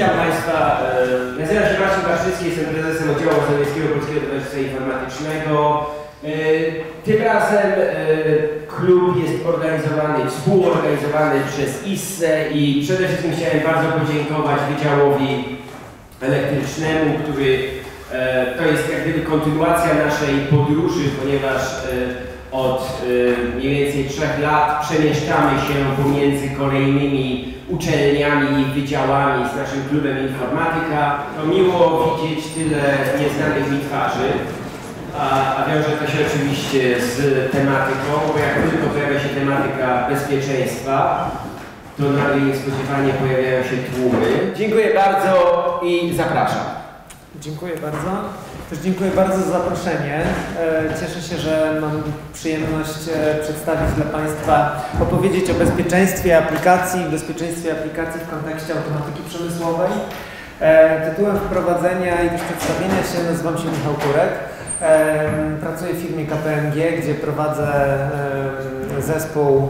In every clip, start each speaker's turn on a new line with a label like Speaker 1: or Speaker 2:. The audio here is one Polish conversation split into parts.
Speaker 1: Witam Państwa. Nazywam się Marcin Barczycki, jestem prezesem oddziału Mazowieckiego Polskiego Towarzystwa Informatycznego. Tym razem klub jest organizowany, współorganizowany przez ISSE i przede wszystkim chciałem bardzo podziękować Wydziałowi Elektrycznemu, który to jest jak gdyby kontynuacja naszej podróży, ponieważ od mniej więcej 3 lat przemieszczamy się pomiędzy kolejnymi uczelniami i wydziałami z naszym klubem Informatyka. To miło widzieć tyle nieznanych mi twarzy, a wiąże to się oczywiście z tematyką, bo jak tylko pojawia się tematyka bezpieczeństwa, to nagle niespodziewanie pojawiają się tłumy. Dziękuję bardzo i zapraszam.
Speaker 2: Dziękuję bardzo. Też dziękuję bardzo za zaproszenie. Cieszę się, że mam przyjemność przedstawić dla Państwa, opowiedzieć o bezpieczeństwie aplikacji w kontekście automatyki przemysłowej. Tytułem wprowadzenia i też przedstawienia się nazywam się Michał Kurek. Pracuję w firmie KPMG, gdzie prowadzę zespół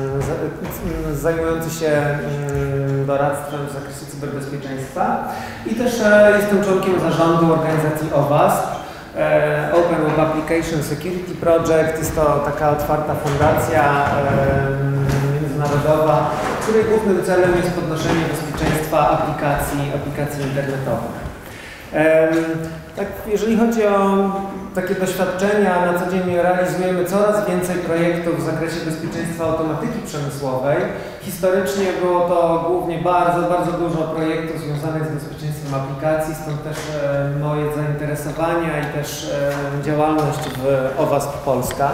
Speaker 2: zajmujący się doradztwem w zakresie cyberbezpieczeństwa i też jestem członkiem zarządu organizacji OWASP, Open Web Application Security Project. Jest to taka otwarta fundacja międzynarodowa, której głównym celem jest podnoszenie bezpieczeństwa aplikacji internetowych. Tak, jeżeli chodzi o takie doświadczenia, na co dzień realizujemy coraz więcej projektów w zakresie bezpieczeństwa automatyki przemysłowej. Historycznie było to głównie bardzo dużo projektów związanych z bezpieczeństwem aplikacji, stąd też moje zainteresowania i też działalność w OWASP Polska.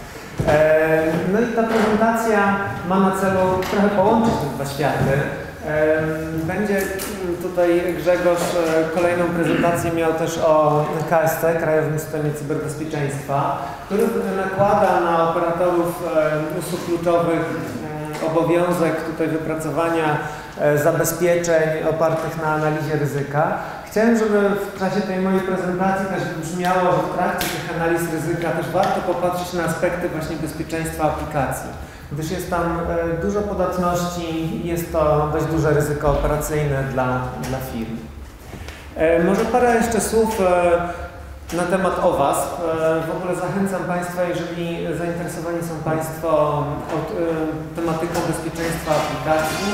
Speaker 2: No i ta prezentacja ma na celu trochę połączyć te dwa światy. Będzie tutaj Grzegorz kolejną prezentację miał też o KSC, Krajowym Systemie Cyberbezpieczeństwa, który nakłada na operatorów usług kluczowych obowiązek tutaj wypracowania zabezpieczeń opartych na analizie ryzyka. Chciałem, żeby w czasie tej mojej prezentacji też brzmiało, że w trakcie tych analiz ryzyka też warto popatrzeć na aspekty właśnie bezpieczeństwa aplikacji, gdyż jest tam dużo podatności i jest to dość duże ryzyko operacyjne dla firm. Może parę jeszcze słów na temat OWASP. W ogóle zachęcam Państwa, jeżeli zainteresowani są Państwo tematyką bezpieczeństwa aplikacji,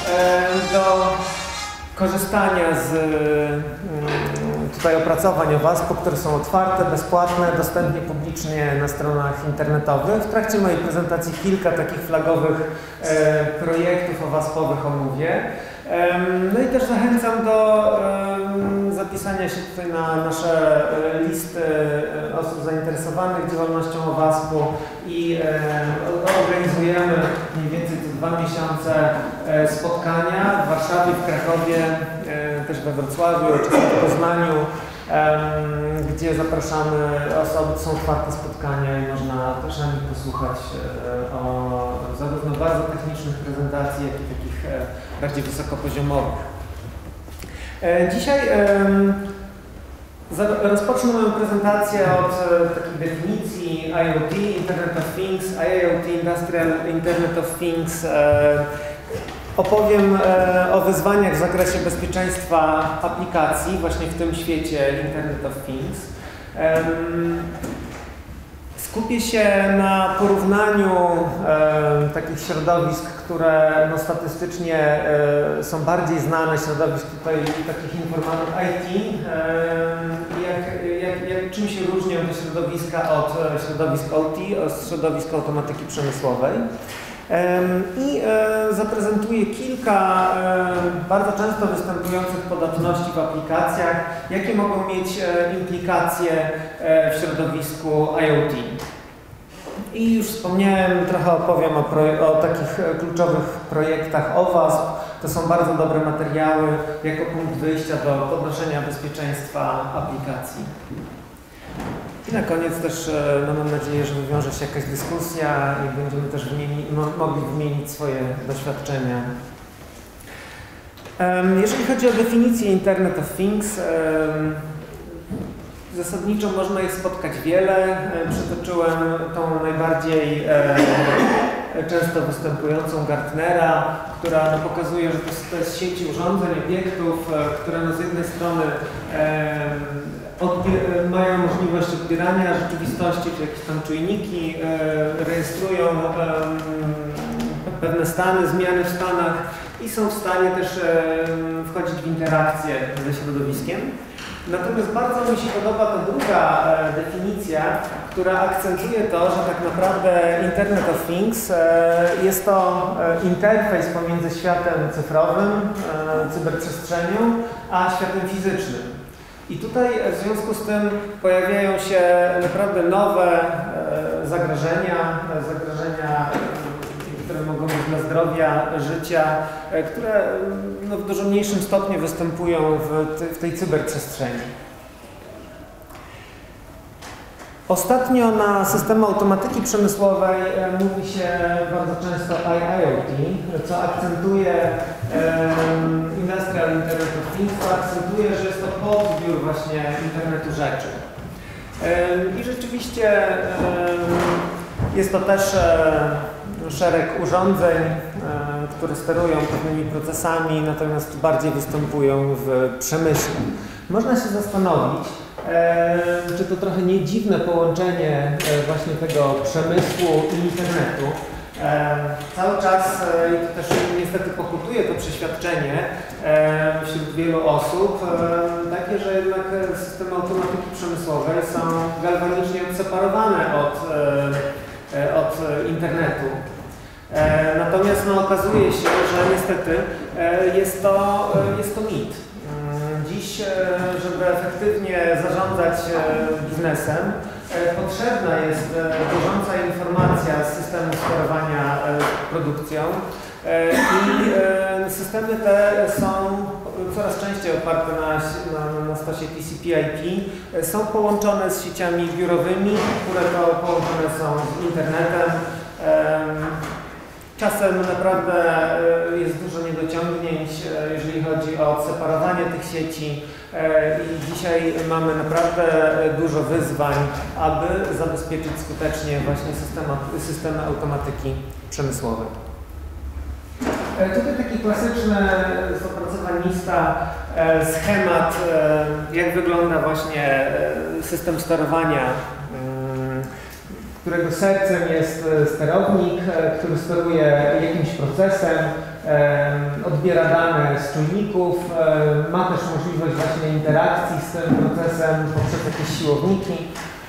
Speaker 2: do korzystania z tutaj opracowań OWASP-u, które są otwarte, bezpłatne, dostępnie publicznie na stronach internetowych. W trakcie mojej prezentacji kilka takich flagowych projektów OWASP-owych omówię. No i też zachęcam do zapisania się tutaj na nasze listy osób zainteresowanych działalnością OWASP-u i organizujemy mniej więcej co 2 miesiące spotkania w Warszawie, w Krakowie, też we Wrocławiu, czasem w Poznaniu, gdzie zapraszamy osoby, to są otwarte spotkania i można też na nich posłuchać o zarówno bardzo technicznych prezentacji, jak i takich bardziej wysokopoziomowych. Dzisiaj rozpocznę moją prezentację od takiej definicji IoT, Internet of Things, IoT, Industrial Internet of Things. Opowiem o wyzwaniach w zakresie bezpieczeństwa aplikacji właśnie w tym świecie Internet of Things. Skupię się na porównaniu takich środowisk, które no, statystycznie są bardziej znane, środowisk tutaj takich informatyków IT, czym się różnią te środowiska od środowisk OT, od środowisk automatyki przemysłowej. I zaprezentuję kilka bardzo często występujących podatności w aplikacjach, jakie mogą mieć implikacje w środowisku IoT. I już wspomniałem, trochę opowiem o takich kluczowych projektach OWASP. To są bardzo dobre materiały jako punkt wyjścia do podnoszenia bezpieczeństwa aplikacji. I na koniec też mam nadzieję, że wywiąże się jakaś dyskusja i będziemy też mogli wymienić swoje doświadczenia. Jeżeli chodzi o definicję Internet of Things, zasadniczo można ich spotkać wiele. Przytoczyłem tą najbardziej często występującą Gartnera, która pokazuje, że to jest sieć urządzeń, obiektów, które z jednej strony mają możliwość odbierania rzeczywistości, czy jakieś tam czujniki, rejestrują pewne stany, zmiany w stanach i są w stanie też wchodzić w interakcję ze środowiskiem. Natomiast bardzo mi się podoba ta druga definicja, która akcentuje to, że tak naprawdę Internet of Things jest to interfejs pomiędzy światem cyfrowym, cyberprzestrzenią, a światem fizycznym. I tutaj w związku z tym pojawiają się naprawdę nowe zagrożenia, które mogą być dla zdrowia, życia, które w dużo mniejszym stopniu występują w tej cyberprzestrzeni. Ostatnio na systemy automatyki przemysłowej mówi się bardzo często IoT, co akcentuje Industrial Internet of Things, co akcentuje, że jest to podbiór właśnie internetu rzeczy. I rzeczywiście jest to też szereg urządzeń, które sterują pewnymi procesami, natomiast bardziej występują w przemyśle. Można się zastanowić, czy to trochę nie dziwne połączenie właśnie tego przemysłu i internetu. Cały czas, i to też niestety pokutuje to przeświadczenie wśród wielu osób, takie, że jednak systemy automatyki przemysłowej są galwanicznie odseparowane od internetu. Natomiast okazuje się, że niestety jest to mit. Dziś, żeby efektywnie zarządzać biznesem, potrzebna jest bieżąca informacja z systemu sterowania produkcją i systemy te są coraz częściej oparte na stosie TCP/IP, są połączone z sieciami biurowymi, które to połączone są z internetem. Czasem naprawdę jest dużo niedociągnięć, jeżeli chodzi o odseparowanie tych sieci i dzisiaj mamy naprawdę dużo wyzwań, aby zabezpieczyć skutecznie właśnie systemy automatyki przemysłowej. Tutaj taki klasyczny z opracowań NIST-a schemat, jak wygląda właśnie system sterowania, którego sercem jest sterownik, który steruje jakimś procesem, odbiera dane z czujników, ma też możliwość właśnie interakcji z tym procesem poprzez jakieś siłowniki.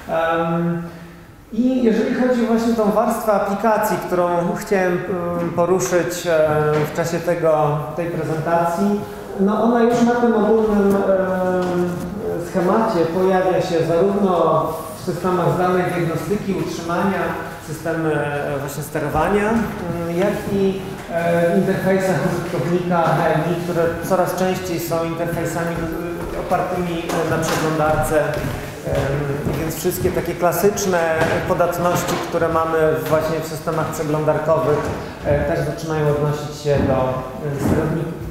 Speaker 2: I jeżeli chodzi właśnie o tą warstwę aplikacji, którą chciałem poruszyć w czasie tej prezentacji, ona już na tym ogólnym schemacie pojawia się zarówno w systemach zdalnej diagnostyki, utrzymania, systemy właśnie sterowania, jak i w interfejsach użytkownika HMI, które coraz częściej są interfejsami opartymi na przeglądarce. Więc wszystkie takie klasyczne podatności, które mamy właśnie w systemach przeglądarkowych, też zaczynają odnosić się do sterowników.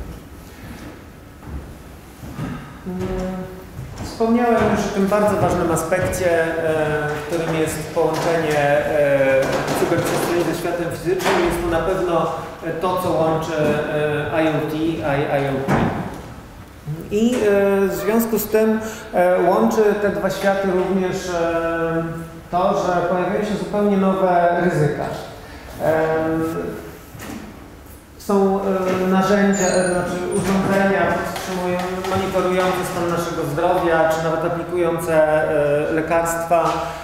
Speaker 2: Wspomniałem już o tym bardzo ważnym aspekcie, którym jest połączenie cyberprzestrzeni ze światem fizycznym. Jest to na pewno to, co łączy IoT i IIoT. I w związku z tym łączy te dwa światy również to, że pojawiają się zupełnie nowe ryzyka. Są narzędzia, znaczy urządzenia monitorujące stan naszego zdrowia, czy nawet aplikujące lekarstwa.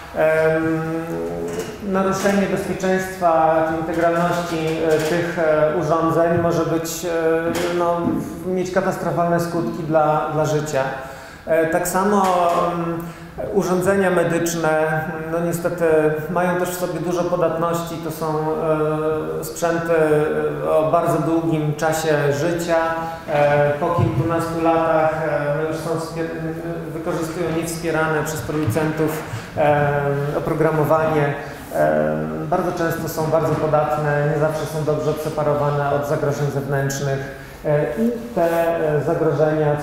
Speaker 2: Naruszenie bezpieczeństwa czy integralności tych urządzeń może mieć katastrofalne skutki dla życia. Tak samo urządzenia medyczne, niestety mają też w sobie dużo podatności. To są sprzęty o bardzo długim czasie życia. Po kilkunastu latach już wykorzystują niewspierane przez producentów oprogramowanie. Bardzo często są bardzo podatne, nie zawsze są dobrze odseparowane od zagrożeń zewnętrznych i te zagrożenia,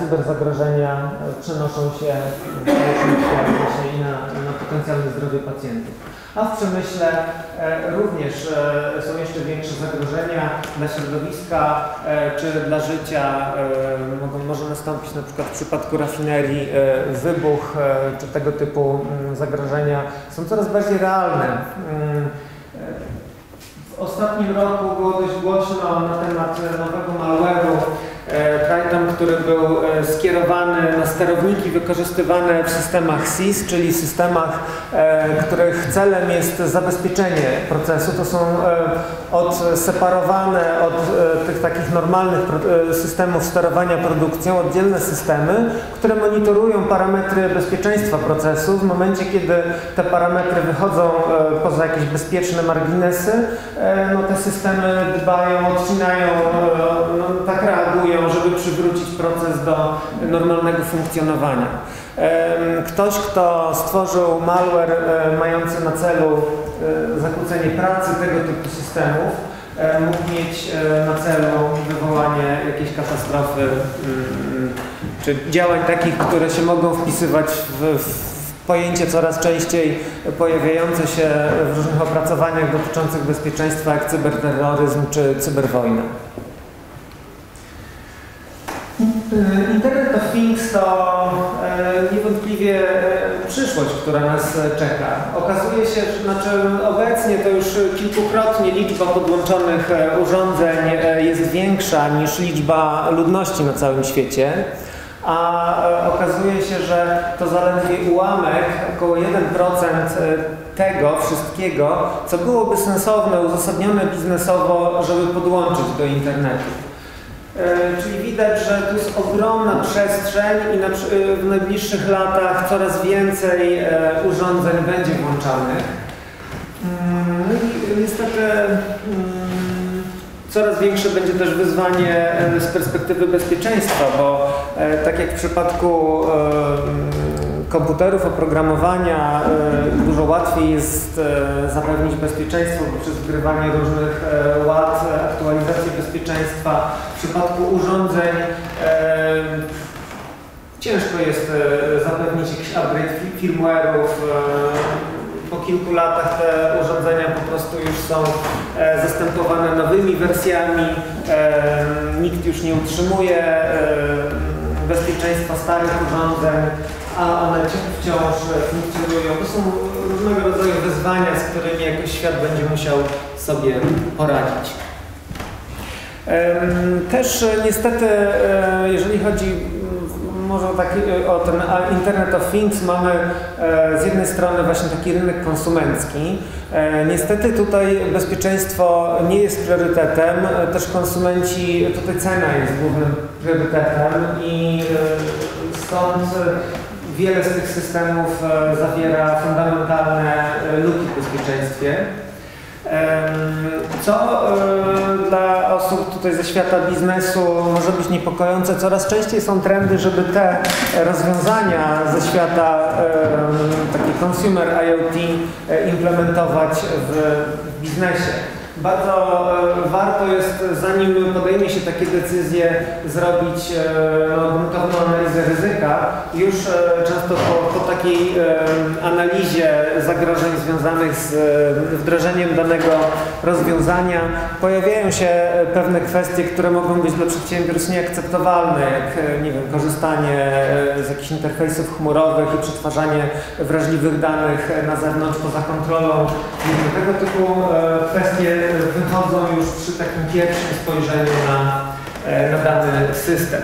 Speaker 2: cyberzagrożenia przenoszą się i na potencjalne zdrowie pacjentów. A w przemyśle również są jeszcze większe zagrożenia dla środowiska czy dla życia. Może nastąpić na przykład w przypadku rafinerii wybuch czy tego typu zagrożenia są coraz bardziej realne. W ostatnim roku było dość głośno na temat nowego malware'u Triton, który był skierowany na sterowniki wykorzystywane w systemach SIS, czyli systemach, których celem jest zabezpieczenie procesu. To są odseparowane od tych takich normalnych systemów sterowania produkcją oddzielne systemy, które monitorują parametry bezpieczeństwa procesu. W momencie, kiedy te parametry wychodzą poza jakieś bezpieczne marginesy, no te systemy dbają, odcinają, no, tak reagują, żeby przywrócić proces do normalnego funkcjonowania. Ktoś, kto stworzył malware mający na celu zakłócenie pracy tego typu systemów, mógł mieć na celu wywołanie jakiejś katastrofy czy działań takich, które się mogą wpisywać w pojęcie coraz częściej pojawiające się w różnych opracowaniach dotyczących bezpieczeństwa, jak cyberterroryzm czy cyberwojna. Internet of Things to niewątpliwie przyszłość, która nas czeka. Okazuje się, że obecnie to już kilkukrotnie liczba podłączonych urządzeń jest większa niż liczba ludności na całym świecie. A okazuje się, że to zaledwie ułamek, około 1% tego wszystkiego, co byłoby sensowne, uzasadnione biznesowo, żeby podłączyć do internetu. Czyli widać, że tu jest ogromna przestrzeń i w najbliższych latach coraz więcej urządzeń będzie włączanych. I niestety coraz większe będzie też wyzwanie z perspektywy bezpieczeństwa, bo tak jak w przypadku komputerów, oprogramowania dużo łatwiej jest zapewnić bezpieczeństwo poprzez wgrywanie różnych łat, aktualizację bezpieczeństwa. W przypadku urządzeń ciężko jest zapewnić jakiś upgrade firmware'ów. Po kilku latach te urządzenia po prostu już są zastępowane nowymi wersjami. Nikt już nie utrzymuje bezpieczeństwa starych urządzeń, a one wciąż funkcjonują. To są różnego rodzaju wyzwania, z którymi jakoś świat będzie musiał sobie poradzić. Też niestety, jeżeli chodzi może o ten Internet of Things, mamy z jednej strony właśnie taki rynek konsumencki. Niestety tutaj bezpieczeństwo nie jest priorytetem, też konsumenci, tutaj cena jest głównym priorytetem i stąd wiele z tych systemów zawiera fundamentalne luki w bezpieczeństwie. Co dla osób tutaj ze świata biznesu może być niepokojące, coraz częściej są trendy, żeby te rozwiązania ze świata takiej consumer IoT implementować w biznesie. Bardzo warto jest, zanim podejmie się takie decyzje, zrobić gruntowną analizę ryzyka. Już często po takiej analizie zagrożeń związanych z wdrożeniem danego rozwiązania pojawiają się pewne kwestie, które mogą być dla przedsiębiorstw nieakceptowalne, jak nie wiem, korzystanie z jakichś interfejsów chmurowych i przetwarzanie wrażliwych danych na zewnątrz poza kontrolą. Tego typu kwestie wychodzą już przy takim pierwszym spojrzeniu na dany system.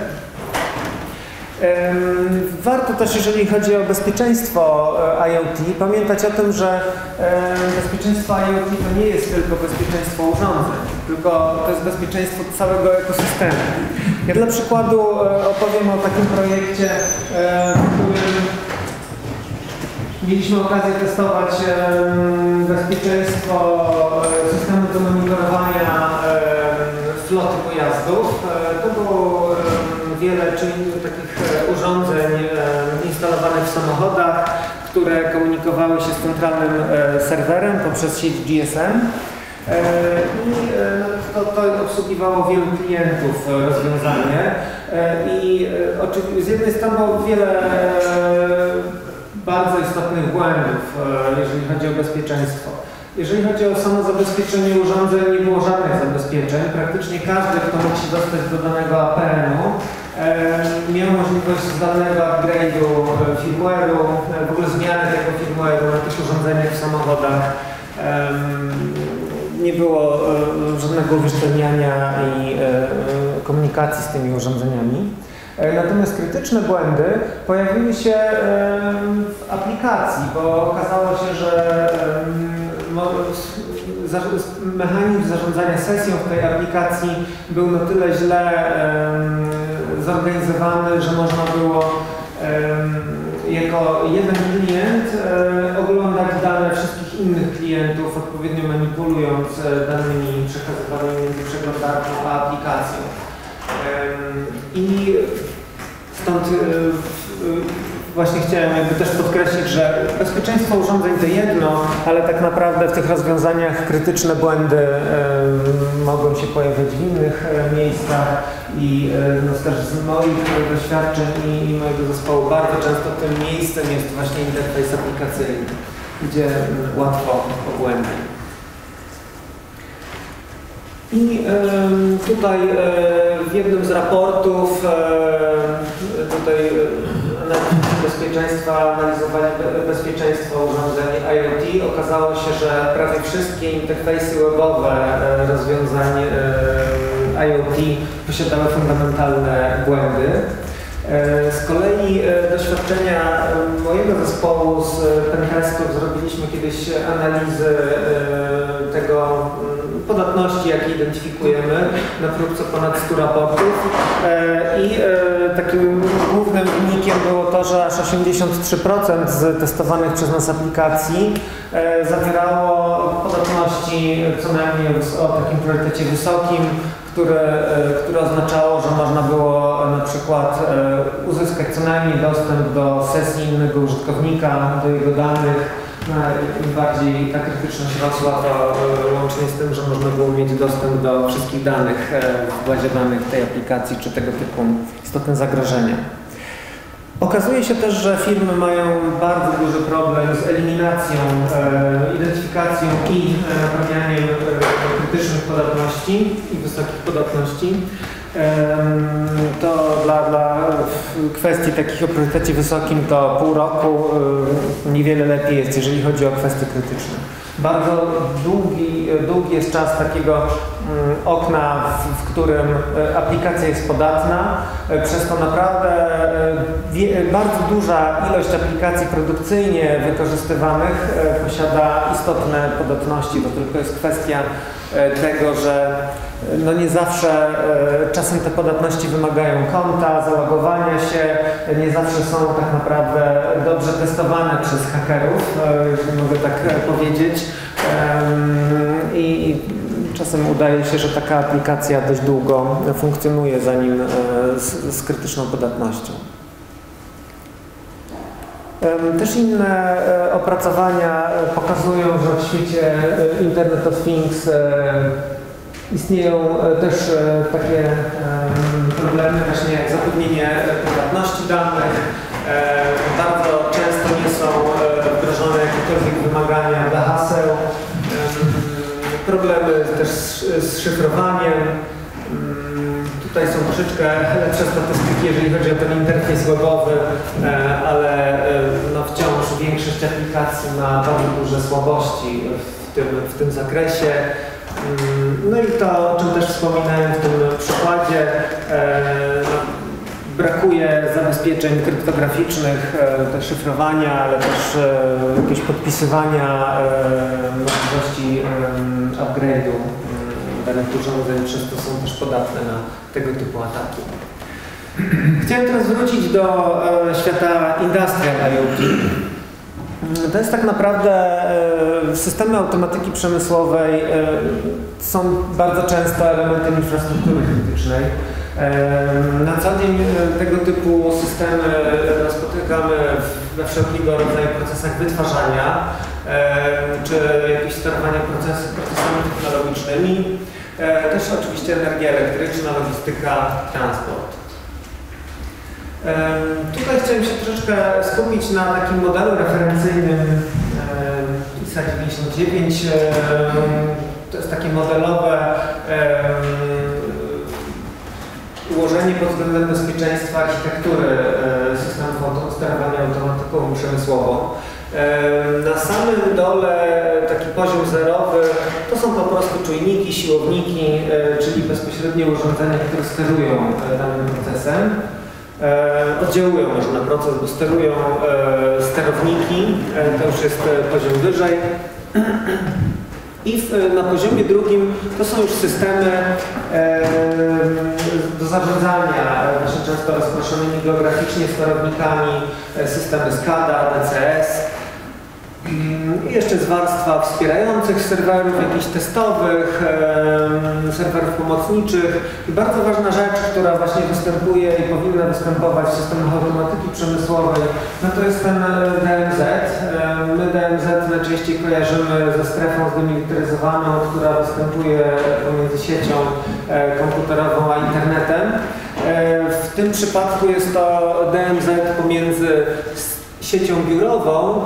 Speaker 2: Warto też, jeżeli chodzi o bezpieczeństwo IoT, pamiętać o tym, że bezpieczeństwo IoT to nie jest tylko bezpieczeństwo urządzeń, tylko to jest bezpieczeństwo całego ekosystemu. Ja dla przykładu opowiem o takim projekcie, w którym mieliśmy okazję testować bezpieczeństwo systemu do monitorowania floty pojazdów. To było wiele takich urządzeń instalowanych w samochodach, które komunikowały się z centralnym serwerem poprzez sieć GSM. I to obsługiwało wielu klientów rozwiązanie. I z jednej strony było bardzo istotnych błędów, jeżeli chodzi o bezpieczeństwo. Jeżeli chodzi o samo zabezpieczenie urządzeń, nie było żadnych zabezpieczeń. Praktycznie każdy, kto mógł się dostać do danego APN-u, miał możliwość zdalnego upgrade'u firmware'u, w ogóle zmiany tego firmware'u na tych urządzeniach w samochodach. Nie było żadnego uwierzytelniania i komunikacji z tymi urządzeniami. Natomiast krytyczne błędy pojawiły się w aplikacji, bo okazało się, że mechanizm zarządzania sesją w tej aplikacji był na tyle źle zorganizowany, że można było jako jeden klient oglądać dane wszystkich innych klientów, odpowiednio manipulując danymi przekazywanymi między przeglądarką a aplikacją. I stąd właśnie chciałem jakby też podkreślić, że bezpieczeństwo urządzeń to jedno, ale tak naprawdę w tych rozwiązaniach krytyczne błędy mogą się pojawiać w innych miejscach i no, też z moich doświadczeń i mojego zespołu bardzo często tym miejscem jest właśnie interfejs aplikacyjny, gdzie łatwo pobłędzić. I tutaj w jednym z raportów tutaj analitycy bezpieczeństwa analizowali bezpieczeństwo urządzeń IoT. Okazało się, że prawie wszystkie interfejsy webowe rozwiązań IoT posiadały fundamentalne błędy. Z kolei doświadczenia mojego zespołu z pentestów zrobiliśmy kiedyś analizy tego podatności, jakie identyfikujemy na próbce ponad 100 raportów i takim głównym wynikiem było to, że aż 83% z testowanych przez nas aplikacji zawierało podatności co najmniej o takim priorytecie wysokim, które oznaczało, że można było na przykład uzyskać co najmniej dostęp do sesji innego użytkownika, do jego danych. Im bardziej ta krytyczność rosła, to łącznie z tym, że można było mieć dostęp do wszystkich danych w bazie danych tej aplikacji czy tego typu istotne zagrożenia. Okazuje się też, że firmy mają bardzo duży problem z eliminacją, identyfikacją i naprawianiem krytycznych podatności i wysokich podatności. To dla kwestii takich o priorytecie wysokim to pół roku niewiele lepiej jest, jeżeli chodzi o kwestie krytyczne. Bardzo długi jest czas takiego okna, w którym aplikacja jest podatna. Przez to naprawdę bardzo duża ilość aplikacji produkcyjnie wykorzystywanych posiada istotne podatności. To tylko jest kwestia tego, że no nie zawsze czasem te podatności wymagają konta, zalogowania się, nie zawsze są tak naprawdę dobrze testowane przez hakerów, jeżeli mogę tak powiedzieć. I czasem udaje się, że taka aplikacja dość długo funkcjonuje zanim z krytyczną podatnością. Też inne opracowania pokazują, że w świecie Internet of Things istnieją też takie problemy właśnie jak zapewnienie prywatności danych. Bardzo często nie są wdrożone jakiekolwiek wymagania dla haseł. Problemy też z szyfrowaniem. Tutaj są troszeczkę lepsze statystyki, jeżeli chodzi o ten interfejs webowy, ale no wciąż większość aplikacji ma bardzo duże słabości w tym zakresie. No i to, o czym też wspominałem w tym przykładzie, brakuje zabezpieczeń kryptograficznych, szyfrowania, ale też jakiegoś podpisywania, możliwości upgrade'u danych urządzeń, przez to są też podatne na tego typu ataki. Chciałem teraz wrócić do świata Industrial IoT. To jest tak naprawdę systemy automatyki przemysłowej są bardzo często elementem infrastruktury krytycznej. Na co dzień tego typu systemy spotykamy we wszelkiego rodzaju procesach wytwarzania czy jakieś sterowania procesami technologicznymi. Też oczywiście energia elektryczna, logistyka, transport. Tutaj chciałem się troszeczkę skupić na takim modelu referencyjnym ISA 99. To jest takie modelowe ułożenie pod względem bezpieczeństwa architektury systemów sterowania automatyką przemysłową. Na samym dole taki poziom zerowy to są po prostu czujniki, siłowniki, czyli bezpośrednie urządzenia, które sterują danym procesem. Oddziałują może na proces, bo sterują sterowniki, to już jest poziom wyżej. I na poziomie drugim to są już systemy do zarządzania często rozproszonymi geograficznie sterownikami, systemy SCADA, DCS. I jeszcze jest warstwa wspierających serwerów, jakichś testowych, serwerów pomocniczych. I bardzo ważna rzecz, która właśnie występuje i powinna występować w systemach automatyki przemysłowej, no to jest ten DMZ. My DMZ najczęściej kojarzymy ze strefą zdemilitaryzowaną, która występuje pomiędzy siecią komputerową a internetem. W tym przypadku jest to DMZ pomiędzy siecią biurową,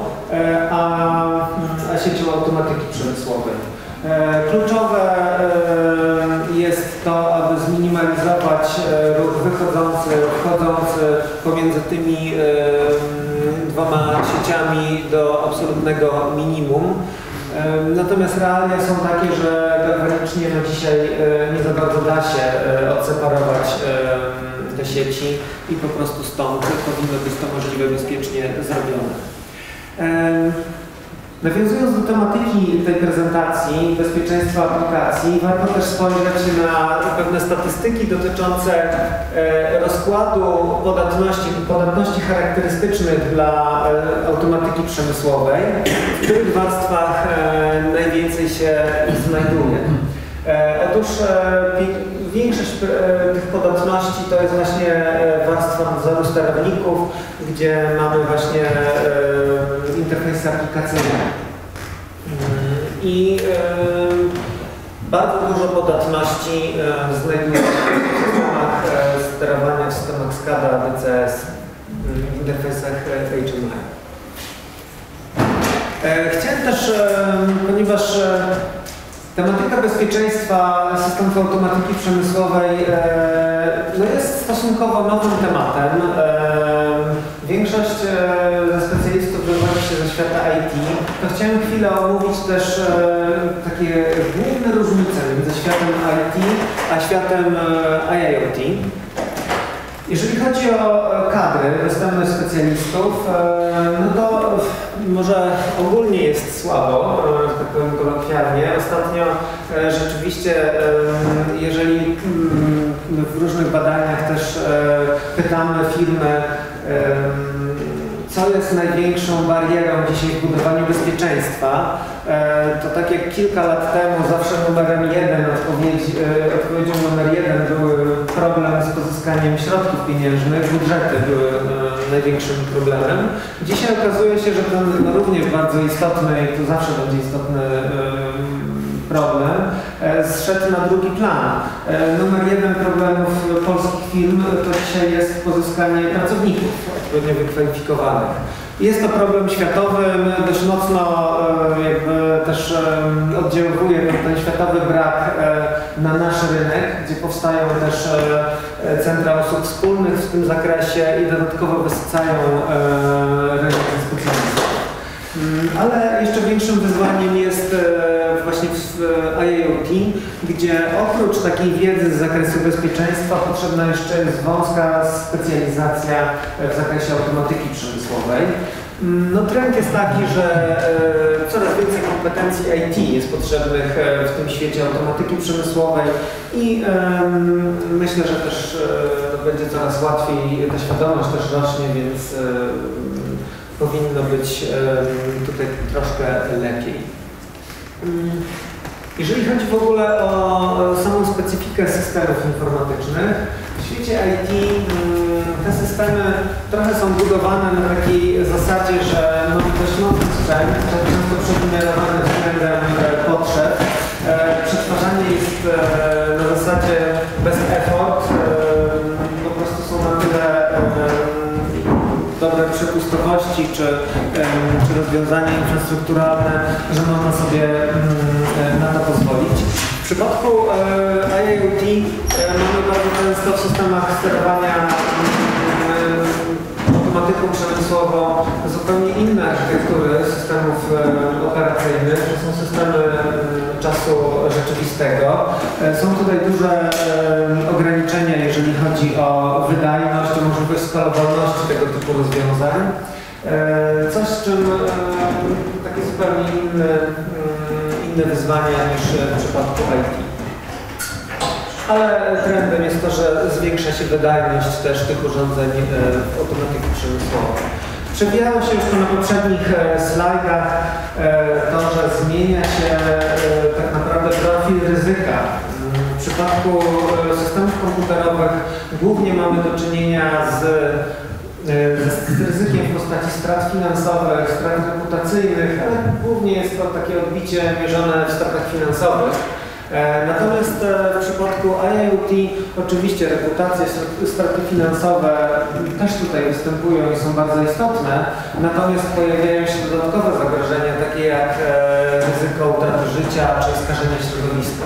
Speaker 2: a siecią automatyki przemysłowej. Kluczowe jest to, aby zminimalizować ruch wychodzący, wchodzący pomiędzy tymi dwoma sieciami do absolutnego minimum. Natomiast realia są takie, że geograficznie dzisiaj nie za bardzo da się odseparować te sieci i po prostu stąd powinno być to możliwe bezpiecznie zrobione. Nawiązując do tematyki tej prezentacji, bezpieczeństwa aplikacji, warto też spojrzeć na pewne statystyki dotyczące rozkładu podatności charakterystycznych dla automatyki przemysłowej, w których warstwach najwięcej się znajduje. Otóż większość tych podatności to jest właśnie warstwa nadzoru sterowników, gdzie mamy właśnie interfejsy aplikacyjne. I bardzo dużo podatności znajduje się w systemach sterowania, w systemach SCADA, DCS, w interfejsach HMI. Chciałem też, ponieważ tematyka bezpieczeństwa systemów automatyki przemysłowej no jest stosunkowo nowym tematem. Większość ze specjalistów wywodzi się ze świata IT. To chciałem chwilę omówić też takie główne różnice między światem IT a światem IIoT. Jeżeli chodzi o kadry, dostępność specjalistów, no to może ogólnie jest słabo, że tak powiem kolokwialnie. Ostatnio rzeczywiście, jeżeli w różnych badaniach też pytamy firmy, co jest największą barierą dzisiaj w budowaniu bezpieczeństwa, to tak jak kilka lat temu zawsze numerem jeden, odpowiedzią numer jeden był problem z pozyskaniem środków pieniężnych, budżety były największym problemem. Dzisiaj okazuje się, że ten również bardzo istotny i to zawsze będzie istotny problem, zszedł na drugi plan. Numer jeden problemów polskich firm to dzisiaj jest pozyskanie pracowników odpowiednio wykwalifikowanych. Jest to problem światowy, dość mocno jakby też oddziałuje ten światowy brak na nasz rynek, gdzie powstają też centra usług wspólnych w tym zakresie i dodatkowo wysycają rynek specjalistów. Ale jeszcze większym wyzwaniem jest właśnie w IIoT, gdzie oprócz takiej wiedzy z zakresu bezpieczeństwa potrzebna jeszcze jest wąska specjalizacja w zakresie automatyki przemysłowej. No, trend jest taki, że coraz więcej kompetencji IT jest potrzebnych w tym świecie automatyki przemysłowej i myślę, że też będzie coraz łatwiej, ta świadomość też rośnie, więc powinno być tutaj troszkę lepiej. Jeżeli chodzi w ogóle o samą specyfikę systemów informatycznych, w świecie IT te systemy trochę są budowane na takiej zasadzie, że mamy dość nowy sprzęt, często przewymiarowany względem potrzeb. Przetwarzanie jest na zasadzie bez effort, po prostu są na tyle możliwości czy rozwiązania infrastrukturalne, że można sobie na to pozwolić. W przypadku IIoT mamy bardzo często w systemach sterowania automatyką przemysłową zupełnie inne architektury systemów operacyjnych. To są systemy czasu rzeczywistego. Są tutaj duże ograniczenia, jeżeli chodzi o wydajność, o możliwość skalowalności tego typu rozwiązań. Coś, z czym takie zupełnie inne wyzwania niż w przypadku IT. Ale trendem jest to, że zwiększa się wydajność też tych urządzeń w automatyce przemysłowej. Przewijało się już to na poprzednich slajdach to, że zmienia się tak naprawdę profil ryzyka. W przypadku systemów komputerowych głównie mamy do czynienia z ryzykiem w postaci strat finansowych, strat reputacyjnych, ale głównie jest to takie odbicie mierzone w stratach finansowych. Natomiast w przypadku IIoT oczywiście reputacje, straty finansowe też tutaj występują i są bardzo istotne, natomiast pojawiają się dodatkowe zagrożenia, takie jak ryzyko utraty życia czy skażenia środowiska.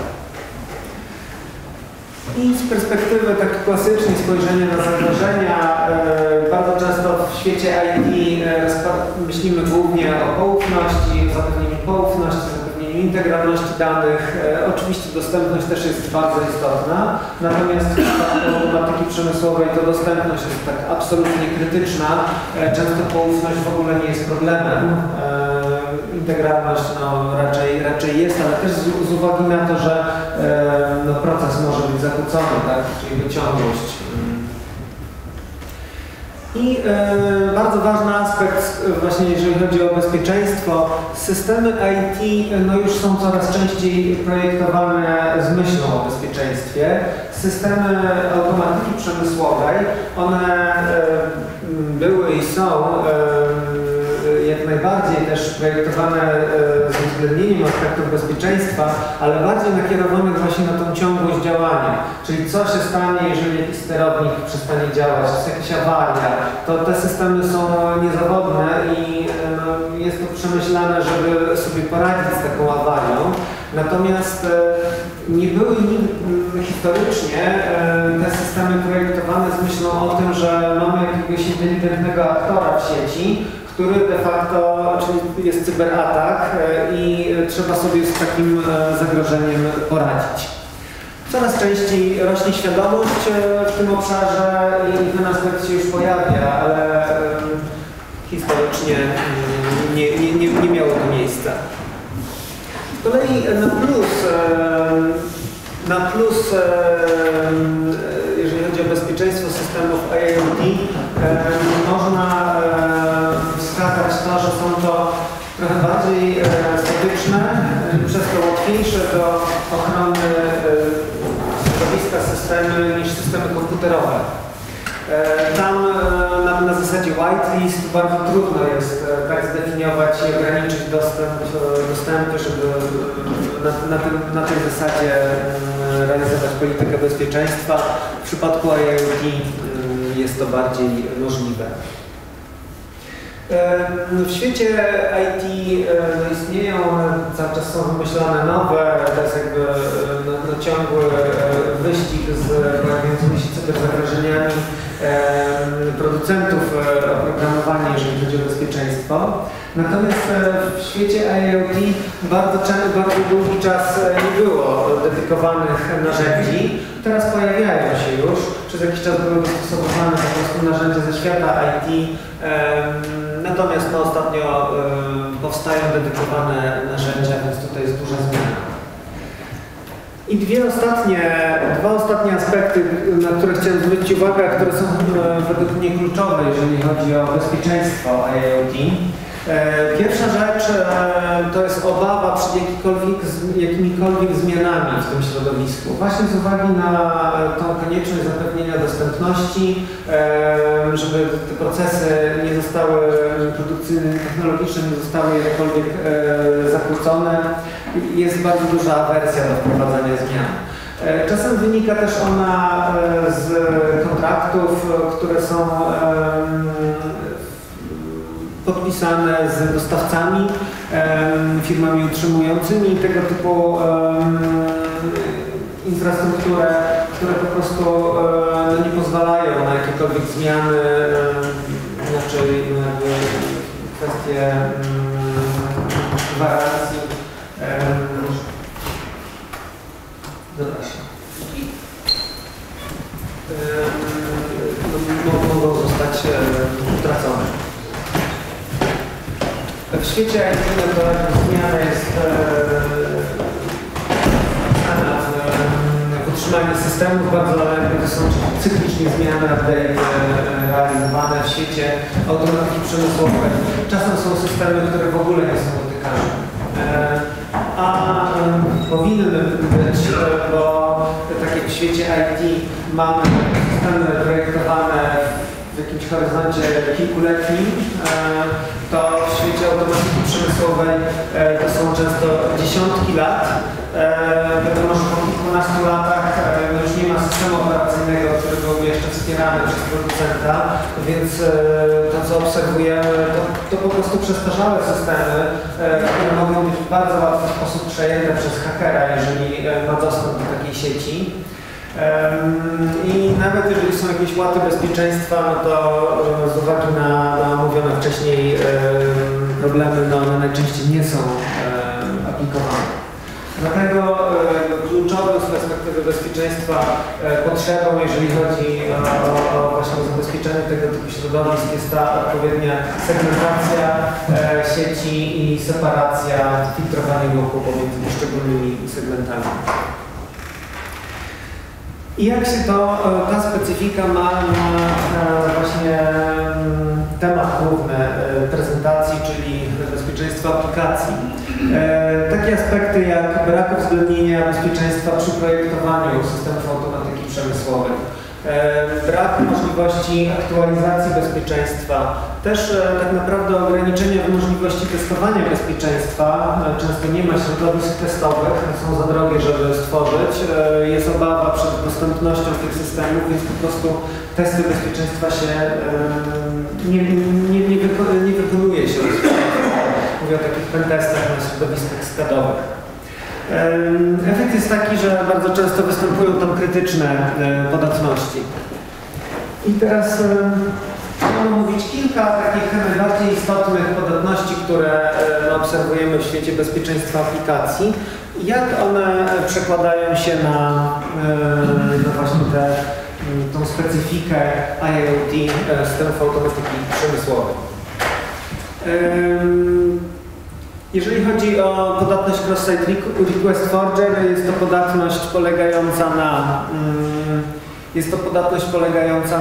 Speaker 2: I z perspektywy takiej klasycznej spojrzenia na zagrożenia, bardzo często w świecie IT myślimy głównie o poufności, o zapewnieniu poufności, integralności danych. Oczywiście dostępność też jest bardzo istotna, natomiast w przypadku automatyki przemysłowej to dostępność jest tak absolutnie krytyczna. Często poufność w ogóle nie jest problemem. Integralność raczej jest, ale też z uwagi na to, że proces może być zakłócony, tak? Czyli wyciągłość. I bardzo ważny aspekt właśnie jeżeli chodzi o bezpieczeństwo, systemy IT już są coraz częściej projektowane z myślą o bezpieczeństwie. Systemy automatyki przemysłowej, one były i są jak najbardziej też projektowane z uwzględnieniem aspektów bezpieczeństwa, ale bardziej nakierowanych właśnie na tą ciągłość działania. Czyli co się stanie, jeżeli jakiś sterownik przestanie działać, jest jakaś awaria, to te systemy są niezawodne i jest to przemyślane, żeby sobie poradzić z taką awarią. Natomiast nie były historycznie te systemy projektowane z myślą o tym, że mamy jakiegoś inteligentnego aktora w sieci, który de facto, czyli jest cyberatak i trzeba sobie z takim zagrożeniem poradzić. Coraz częściej rośnie świadomość w tym obszarze i ten aspekt się już pojawia, ale historycznie nie miało to miejsca. Z kolei na plus, jeżeli chodzi o bezpieczeństwo systemów IoT, można wskazać to, że są to trochę bardziej statyczne i przez to łatwiejsze do ochrony środowiska systemy niż systemy komputerowe. Tam na zasadzie whitelist bardzo trudno jest tak zdefiniować i ograniczyć dostępy, żeby na tej zasadzie realizować politykę bezpieczeństwa. W przypadku IoT jest to bardziej możliwe. W świecie IT istnieją, cały czas są wymyślane nowe, to jest jakby ciągły wyścig z pojawiającymi się cyberzagrożeniami producentów oprogramowania, jeżeli chodzi o bezpieczeństwo. Natomiast w świecie IoT bardzo długi czas nie było dedykowanych narzędzi. Teraz pojawiają się już. Przez jakiś czas były dostosowane po prostu narzędzia ze świata IT. Natomiast ostatnio powstają dedykowane narzędzia, więc tutaj jest duża zmiana. I dwa ostatnie aspekty, na które chciałem zwrócić uwagę, które są według mnie kluczowe, jeżeli chodzi o bezpieczeństwo IoT. Pierwsza rzecz to jest obawa przed jakimikolwiek zmianami w tym środowisku. Właśnie z uwagi na tą konieczność zapewnienia dostępności, żeby te procesy nie zostały produkcyjne, technologiczne nie zostały jakkolwiek zakłócone. Jest bardzo duża awersja do wprowadzania zmian. Czasem wynika też ona z kontraktów, które są podpisane z dostawcami, firmami utrzymującymi tego typu infrastrukturę, które po prostu nie pozwalają na jakiekolwiek zmiany, inaczej kwestie gwarancji. Zapraszam. Mogą zostać utracone. W świecie IT zmiana jest w utrzymaniu systemów bardzo to są cyklicznie zmiany, update realizowane w świecie automatyki przemysłowej. Czasem są systemy, które w ogóle nie są dotykane. A powinny być, bo tak jak w świecie IT mamy systemy projektowane w jakimś horyzoncie kilkuletnim, to w świecie automatyki przemysłowej to są często dziesiątki lat. Wiadomo, że po kilkunastu latach już nie ma systemu operacyjnego, który byłby jeszcze wspierany przez producenta, więc to, co obserwujemy, to po prostu przestarzałe systemy, które mogą być w bardzo łatwy sposób przejęte przez hakera, jeżeli ma dostęp do takiej sieci. I nawet jeżeli są jakieś łaty bezpieczeństwa, no to z uwagi na omówione wcześniej problemy, no one najczęściej nie są aplikowane. Dlatego kluczowym z perspektywy bezpieczeństwa potrzebą, jeżeli chodzi o właśnie zabezpieczenie tego typu środowisk, jest ta odpowiednia segmentacja sieci i separacja, filtrowanie ruchu pomiędzy poszczególnymi segmentami. I jak się ta specyfika ma na właśnie temat główny prezentacji, czyli bezpieczeństwo aplikacji. Takie aspekty jak brak uwzględnienia bezpieczeństwa przy projektowaniu systemów automatyki przemysłowej, brak możliwości aktualizacji bezpieczeństwa, też tak naprawdę ograniczenia możliwości testowania bezpieczeństwa. Często nie ma środowisk testowych, są za drogie, żeby stworzyć. Jest obawa przed dostępnością tych systemów, więc po prostu testy bezpieczeństwa się nie wykonuje się. Mówię o takich pentestach na środowiskach skadowych. Efekt jest taki, że bardzo często występują tam krytyczne podatności. I teraz chciałbym omówić kilka takich najbardziej istotnych podatności, które obserwujemy w świecie bezpieczeństwa aplikacji. Jak one przekładają się na właśnie tą specyfikę IoT systemów automatyki przemysłowej. Jeżeli chodzi o podatność cross-site request forger, jest to podatność polegająca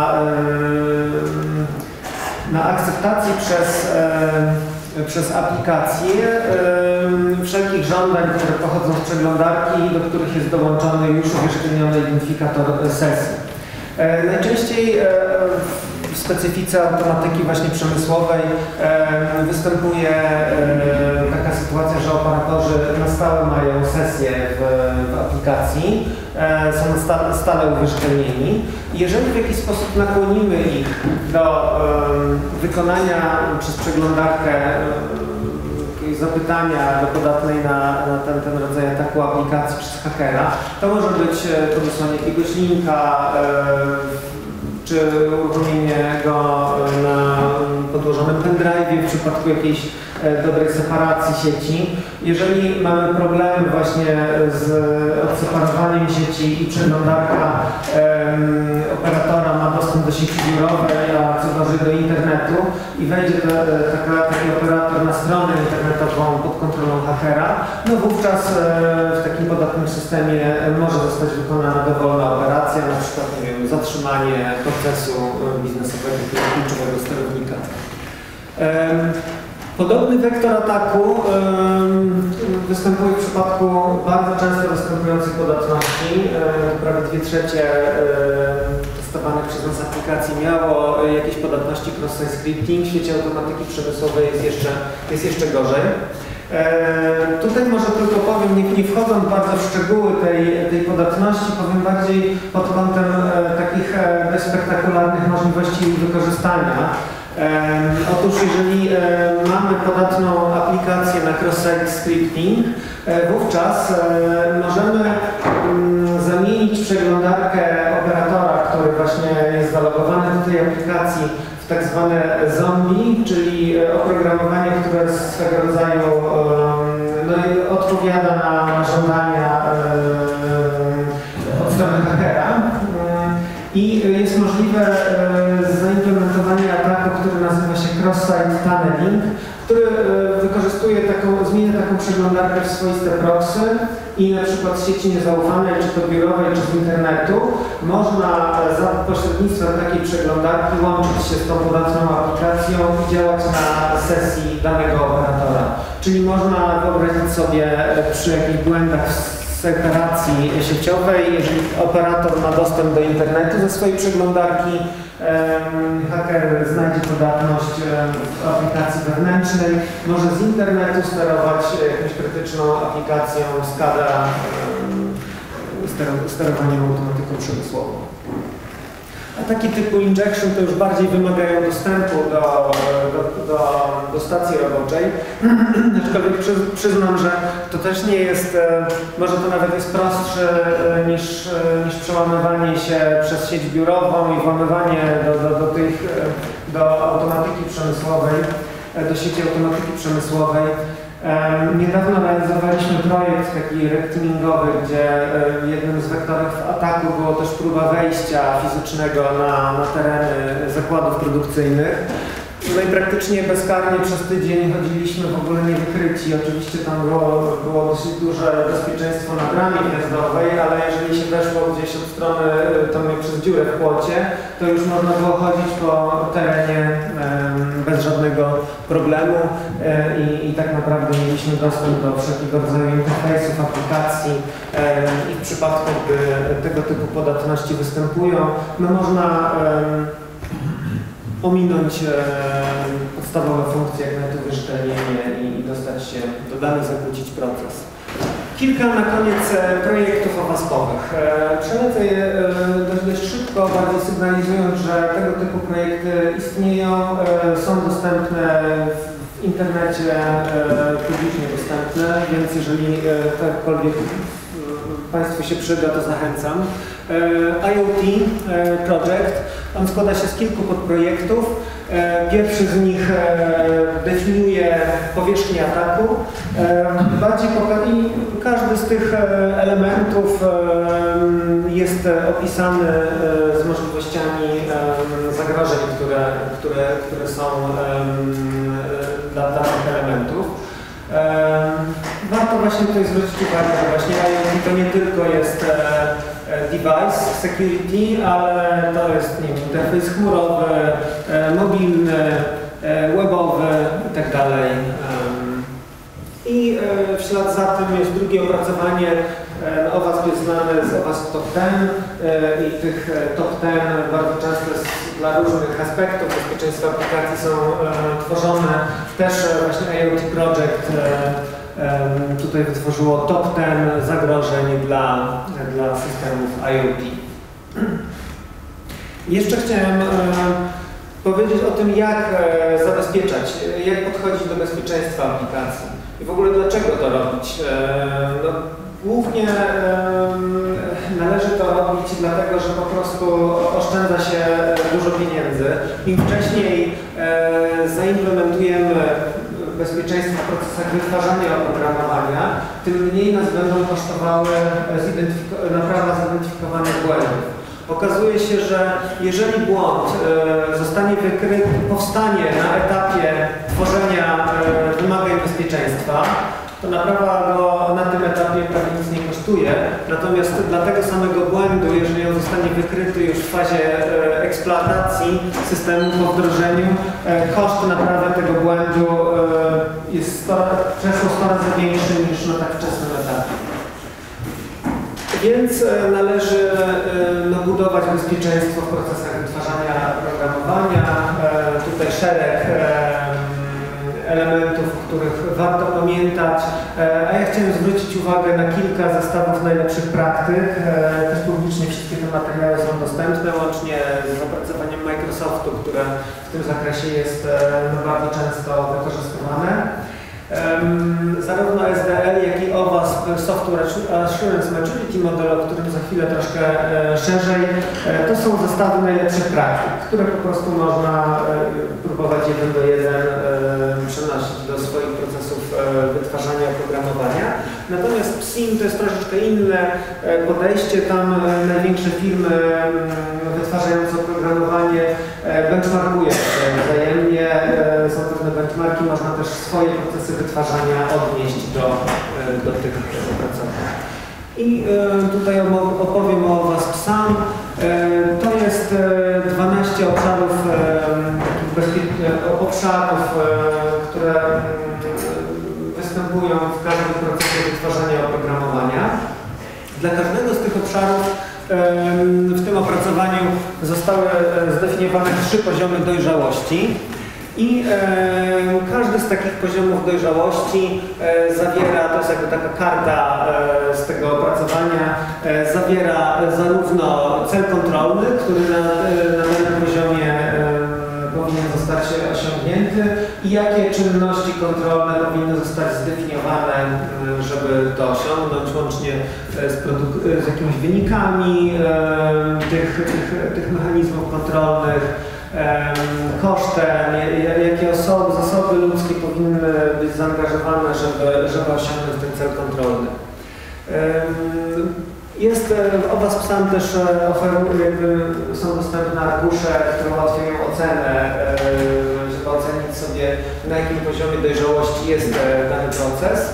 Speaker 2: na akceptacji przez aplikację wszelkich żądań, które pochodzą z przeglądarki, do których jest dołączony już uwierzytelniony identyfikator sesji. Najczęściej w specyfice automatyki właśnie przemysłowej występuje taka sytuacja, że operatorzy na stałe mają sesje w aplikacji, są stale uwierzytelnieni. Jeżeli w jakiś sposób nakłonimy ich do wykonania przez przeglądarkę zapytania podatnej na ten rodzaj ataku aplikacji przez hakera, to może być podesłanie jakiegoś linka, czy uruchomienie go na podłożonym pendrive'ie w przypadku jakiejś dobrej separacji sieci. Jeżeli mamy problemy właśnie z odseparowaniem sieci i przeglądarka operatora ma dostęp do sieci biurowej, a co gorzej do internetu i wejdzie taki operator na stronę internetową pod kontrolą hakera, no wówczas w takim podatnym systemie może zostać wykonana dowolna operacja, na przykład nie wiem, zatrzymanie procesu biznesowego kluczowego sterownika. Podobny wektor ataku występuje w przypadku bardzo często występujących podatności. Prawie 2/3 testowanych przez nas aplikacji miało jakieś podatności cross-site scripting. W świecie automatyki przemysłowej jest jeszcze gorzej. Tutaj może tylko powiem, nie wchodząc bardzo w szczegóły tej podatności, powiem bardziej pod kątem takich spektakularnych możliwości jej wykorzystania. Otóż jeżeli mamy podatną aplikację na cross-site scripting, wówczas możemy zamienić przeglądarkę operatora, który właśnie jest zalogowany do tej aplikacji, w tak zwane zombie, czyli oprogramowanie, które swego rodzaju odpowiada na żądania od strony hakera. I jest możliwe zaimplementowanie ataku, który nazywa się cross-site tunneling, który zmienia taką przeglądarkę w swoiste proxy i na przykład z sieci niezaufanej, czy to biurowej, czy z internetu, można za pośrednictwem takiej przeglądarki łączyć się z tą podatną aplikacją i działać na sesji danego operatora. Czyli można wyobrazić sobie przy jakichś błędach w separacji sieciowej, jeżeli operator ma dostęp do internetu ze swojej przeglądarki, haker znajdzie podatność w aplikacji wewnętrznej, może z internetu sterować jakąś krytyczną aplikacją SCADA, sterowaniem automatyką przemysłową. Ataki typu injection to już bardziej wymagają dostępu do stacji roboczej, aczkolwiek przyznam, że to też nie jest, może to nawet jest prostsze niż przełamywanie się przez sieć biurową i włamywanie do automatyki przemysłowej, do sieci automatyki przemysłowej. Niedawno realizowaliśmy projekt taki red teamingowy, gdzie jednym z wektorów ataku było też próba wejścia fizycznego na tereny zakładów produkcyjnych. No i praktycznie bezkarnie przez tydzień chodziliśmy w ogóle niewykryci. Oczywiście tam było dosyć duże bezpieczeństwo na bramie wjazdowej, ale jeżeli się weszło gdzieś od strony tam przez dziurę w płocie, to już można było chodzić po terenie bez żadnego problemu i tak naprawdę mieliśmy dostęp do wszelkiego rodzaju interfejsów, aplikacji i w przypadku, gdy tego typu podatności występują, no można ominąć podstawowe funkcje, jak na to wyszczelnienie i dostać się do danych, zakłócić proces. Kilka na koniec projektów owaspowych. Przelecę je dość szybko, bardziej sygnalizując, że tego typu projekty istnieją, są dostępne w internecie, publicznie dostępne, więc jeżeli cokolwiek Państwu się przyda, to zachęcam. IoT Project, on składa się z kilku podprojektów. Pierwszy z nich definiuje powierzchnię ataku. I każdy z tych elementów jest opisany z możliwościami zagrożeń, które są dla danych elementów. Warto właśnie tutaj zwrócić uwagę, że właśnie IoT to nie tylko jest device security, ale to jest interfejs chmurowy, mobilny, webowy itd. I w ślad za tym jest drugie opracowanie. OWASP jest znany z OWASP Top 10 i tych Top 10 bardzo często dla różnych aspektów bezpieczeństwa aplikacji są tworzone. Też właśnie IoT Project tutaj wytworzyło Top 10 zagrożeń dla systemów IoT. Jeszcze chciałem powiedzieć o tym, jak zabezpieczać, jak podchodzić do bezpieczeństwa aplikacji i w ogóle dlaczego to robić. Głównie należy to robić dlatego, że po prostu oszczędza się dużo pieniędzy. Im wcześniej zaimplementujemy bezpieczeństwo w procesach wytwarzania oprogramowania, tym mniej nas będą kosztowały naprawa zidentyfikowanych błędów. Okazuje się, że jeżeli błąd zostanie wykryty, powstanie na etapie tworzenia wymagań bezpieczeństwa, to naprawa go na tym etapie prawie nic nie kosztuje. Natomiast dla tego samego błędu, jeżeli on zostanie wykryty już w fazie eksploatacji systemu po wdrożeniu, koszt naprawy tego błędu jest często 100 razy większy niż na tak wczesnym etapie. Więc należy budować bezpieczeństwo w procesach wytwarzania oprogramowania. Tutaj szereg elementów, których warto pamiętać, a ja chciałem zwrócić uwagę na kilka zestawów najlepszych praktyk. Też publicznie wszystkie te materiały są dostępne, łącznie z opracowaniem Microsoftu, które w tym zakresie jest bardzo często wykorzystywane. Zarówno SDL, jak i OWASP Software Assurance Maturity Model, o którym za chwilę troszkę szerzej, to są zestawy najlepszych praktyk, które po prostu można próbować 1:1 przenosić do swoich procesów wytwarzania oprogramowania. Natomiast PSIM to jest troszeczkę inne podejście. Tam największe firmy wytwarzające oprogramowanie benchmarkują się wzajemnie, są pewne benchmarki, można też swoje procesy wytwarzania odnieść do tych opracowań. I tutaj opowiem o WASP SAM. To jest 12 obszarów, które występują w każdym procesie wytwarzania oprogramowania. Dla każdego z tych obszarów w tym opracowaniu zostały zdefiniowane 3 poziomy dojrzałości. I każdy z takich poziomów dojrzałości zawiera, to jest jakby taka karta z tego opracowania, zawiera zarówno cel kontrolny, który na danym poziomie powinien zostać osiągnięty i jakie czynności kontrolne powinny zostać zdefiniowane, żeby to osiągnąć, łącznie z jakimiś wynikami tych mechanizmów kontrolnych, kosztem, jakie zasoby ludzkie powinny być zaangażowane, żeby osiągnąć ten cel kontrolny. Jest OWASP SAM też są dostępne arkusze, które ułatwiają ocenę, żeby ocenić sobie, na jakim poziomie dojrzałości jest dany proces.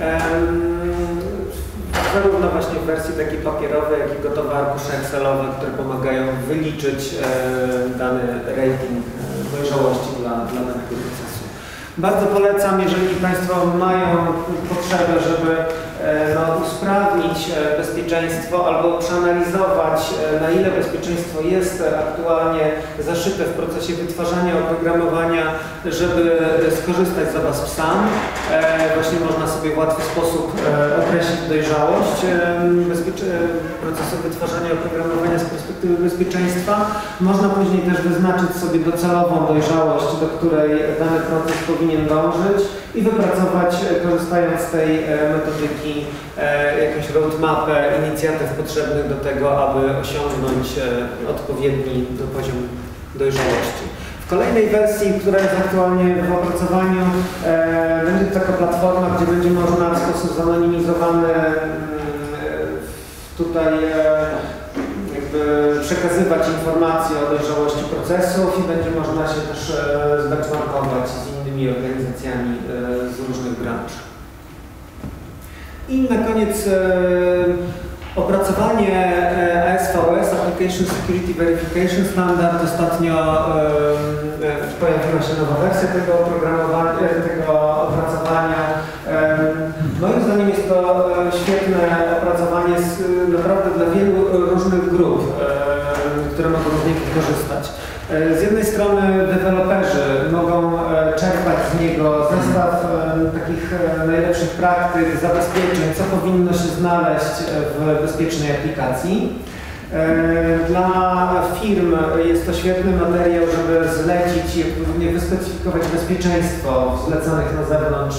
Speaker 2: Zarówno właśnie w wersji takiej papierowej, jak i gotowe arkusze Excelowe, które pomagają wyliczyć dany rating dojrzałości dla danego procesu. Bardzo polecam, jeżeli Państwo mają potrzebę, żeby usprawnić bezpieczeństwo albo przeanalizować, na ile bezpieczeństwo jest aktualnie zaszyte w procesie wytwarzania oprogramowania, żeby skorzystać z OWASP SAM. Właśnie można sobie w łatwy sposób określić dojrzałość procesu wytwarzania oprogramowania z perspektywy bezpieczeństwa. Można później też wyznaczyć sobie docelową dojrzałość, do której dany proces powinien dążyć i wypracować, korzystając z tej metodyki, jakąś roadmapę inicjatyw potrzebnych do tego, aby osiągnąć odpowiedni poziom dojrzałości. W kolejnej wersji, która jest aktualnie w opracowaniu, będzie taka platforma, gdzie będzie można w sposób zanonimizowany tutaj przekazywać informacje o dojrzałości procesów i będzie można się też zbenchmarkować z innymi organizacjami z różnych branż. I na koniec opracowanie ASVS, Application Security Verification Standard. Ostatnio pojawiła się nowa wersja tego opracowania. Moim zdaniem jest to świetne opracowanie naprawdę dla wielu różnych grup, które mogą z niego korzystać. Z jednej strony deweloperzy mogą czerpać z niego zestaw takich najlepszych praktyk, zabezpieczeń, co powinno się znaleźć w bezpiecznej aplikacji. Dla firm jest to świetny materiał, żeby zlecić i odpowiednio wyspecyfikować bezpieczeństwo w zleconych na zewnątrz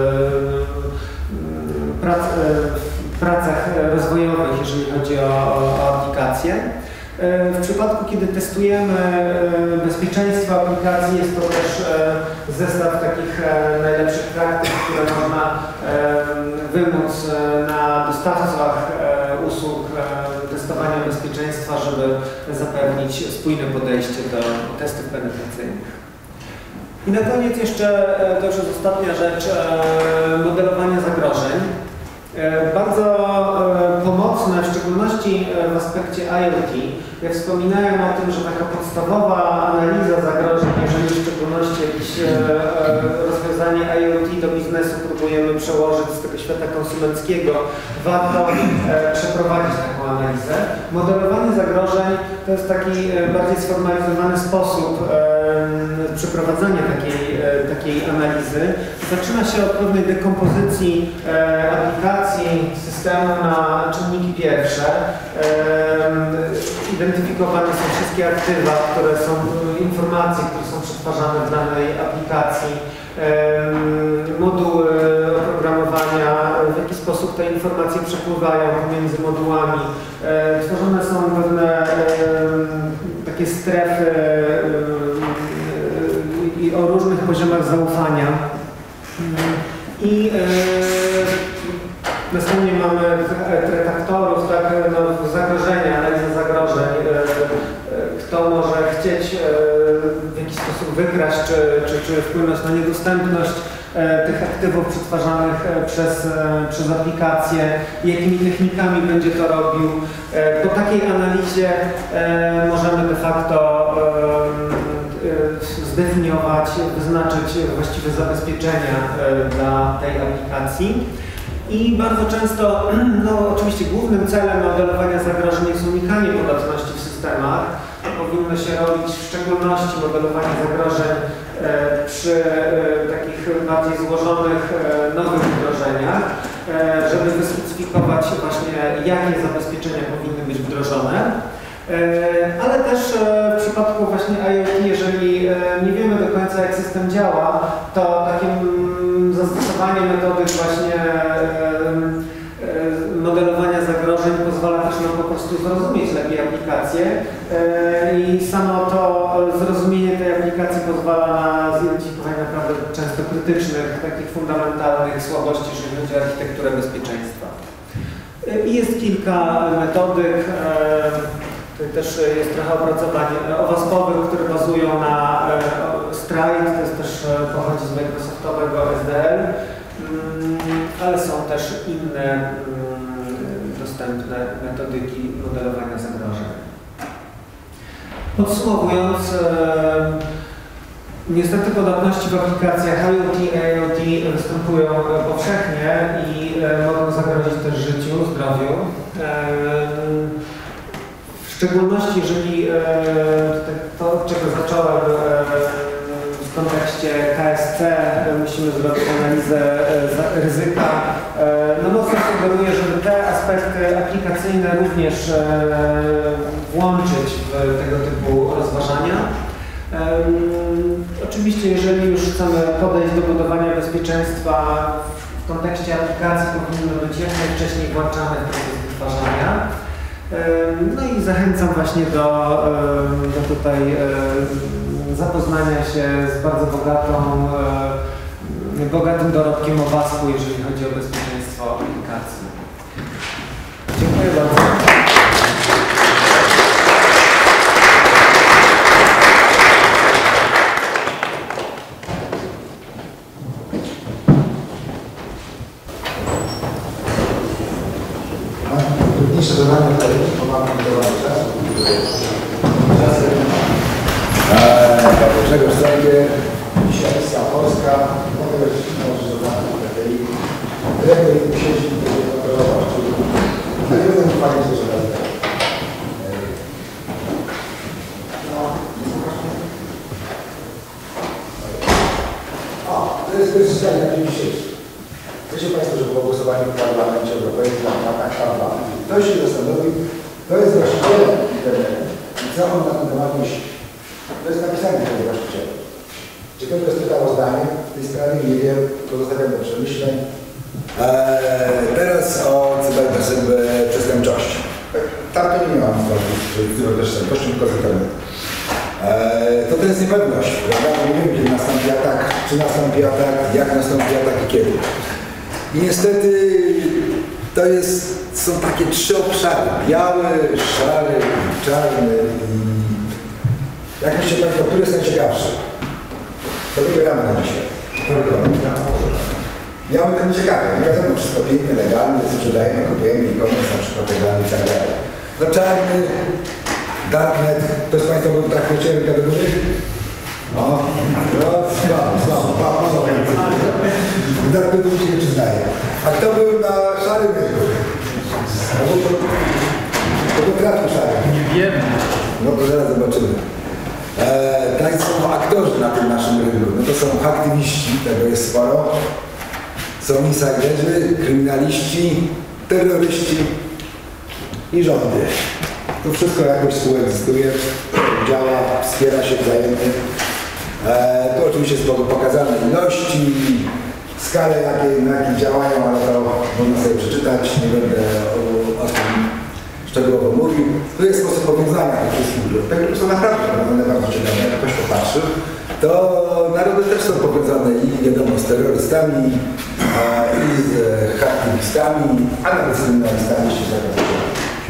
Speaker 2: pracach rozwojowych, jeżeli chodzi o aplikacje. W przypadku, kiedy testujemy bezpieczeństwo aplikacji, jest to też zestaw takich najlepszych praktyk, które można wymóc na dostawcach usług testowania bezpieczeństwa, żeby zapewnić spójne podejście do testów penetracyjnych. I na koniec jeszcze, to już jest ostatnia rzecz, modelowanie zagrożeń. Bardzo pomocne, w szczególności w aspekcie IoT. Ja wspominałem o tym, że taka podstawowa analiza zagrożeń, jeżeli w szczególności jakieś rozwiązanie IoT do biznesu próbujemy przełożyć z tego świata konsumenckiego, warto przeprowadzić taką analizę. Modelowanie zagrożeń to jest taki bardziej sformalizowany sposób przeprowadzania takiej analizy. Zaczyna się od pewnej dekompozycji aplikacji systemu na czynniki pierwsze. Identyfikowane są wszystkie aktywa, które są informacje, które są przetwarzane w danej aplikacji, moduły oprogramowania, w jaki sposób te informacje przepływają pomiędzy modułami. Tworzone są pewne takie strefy i o różnych poziomach zaufania. I następnie mamy aktorów, tak, no, zagrożenia, analiza zagrożeń. Kto może chcieć w jakiś sposób wykraść, czy wpłynąć na niedostępność tych aktywów przetwarzanych przez aplikację, jakimi technikami będzie to robił. Po takiej analizie możemy de facto zdefiniować, wyznaczyć właściwe zabezpieczenia dla tej aplikacji. I bardzo często, no oczywiście głównym celem modelowania zagrożeń jest unikanie podatności w systemach. Powinno się robić w szczególności modelowanie zagrożeń przy takich bardziej złożonych, nowych wdrożeniach, żeby wyspecyfikować właśnie, jakie zabezpieczenia powinny być wdrożone. Ale też w przypadku właśnie IoT, jeżeli nie wiemy do końca, jak system działa, to takim zastosowanie metodyk właśnie modelowania zagrożeń pozwala też nam po prostu zrozumieć lepiej aplikację i samo to zrozumienie tej aplikacji pozwala na zidentyfikowanie naprawdę często krytycznych, takich fundamentalnych słabości, jeżeli chodzi o architekturę bezpieczeństwa. I jest kilka metodyk. Tutaj też jest trochę opracowań OWASP-owych, które bazują na Stride, to jest też pochodzi z Microsoftowego SDL, ale są też inne dostępne metodyki modelowania zagrożeń. Podsumowując, niestety podatności w aplikacjach IoT i IoT występują powszechnie i mogą zagrozić też życiu, zdrowiu. W szczególności, jeżeli to, od czego zacząłem w kontekście KSC, musimy zrobić analizę ryzyka. No mocno sugeruję, żeby te aspekty aplikacyjne również włączyć w tego typu rozważania. Oczywiście, jeżeli już chcemy podejść do budowania bezpieczeństwa w kontekście aplikacji, powinno być jak najwcześniej włączane w proces wytwarzania. No i zachęcam właśnie do tutaj zapoznania się z bardzo bogatym dorobkiem OWASP-u, jeżeli chodzi o bezpieczeństwo aplikacji. Dziękuję bardzo.
Speaker 3: Trudniejsze zadanie tutaj, bo mam limitowany czas. Grzegorz Zęgie, Misja Polska, mogę być może zadanie TTI. Dyrektor sieci będzie kontrolował, czyli na jeden fajnie się żelazo. To jest wykorzystanie na dzień dzisiejszy. Wiecie Państwo, że było głosowanie w Parlamencie Europejskim na K2. Ktoś się zastanowił, to jest właścicielem internetu i co on na ten temat myśli. To jest napisane w tym właścicielu. Czy ktoś rozpytał o zdanie w tej sprawie? Nie wiem, pozostawiam do przemyśleń. Teraz o cyberprzestępczości. Tam to nie miałam z cyberprzestępczością, tylko z internetu. To jest niepewność, prawda? Nie wiem, kiedy nastąpi atak, czy nastąpi atak, jak nastąpi atak i kiedy. I niestety to są takie trzy obszary, biały, szary i czarny. Jak myślicie Państwo, który jest najciekawszy? To wybieramy na dzisiaj. Biały ten ciekawy, nie wiadomo, wszystko pięknie, legalne, sprzedajemy, kupujemy e-commerce, na przykład i tak dalej. No czarny, darknet, to jest Państwo tak chcieli kategorii? No, darknetu się nie przyznaje. A kto był na szarym rynku? To był kratko szary.
Speaker 4: Nie wiemy.
Speaker 3: No to zaraz zobaczymy. Tak są aktorzy na tym naszym rynku. No to są aktywiści, tego jest sporo. Są insiderzy, kryminaliści, terroryści i rządy. To wszystko jakoś współegzystuje, działa, wspiera się wzajemnie. Tu oczywiście jest pokazane ilości, skale na jakie działają, ale to można sobie przeczytać, nie będę o tym szczegółowo mówił. Tu jest sposób powiązania tych wszystkich grup. Te grupy są naprawdę bardzo ciekawe, jak ktoś popatrzy. To narody też są powiązane i wiadomo z terrorystami, i z aktywistami, a nawet z kryminalistami, jeśli tak powiem.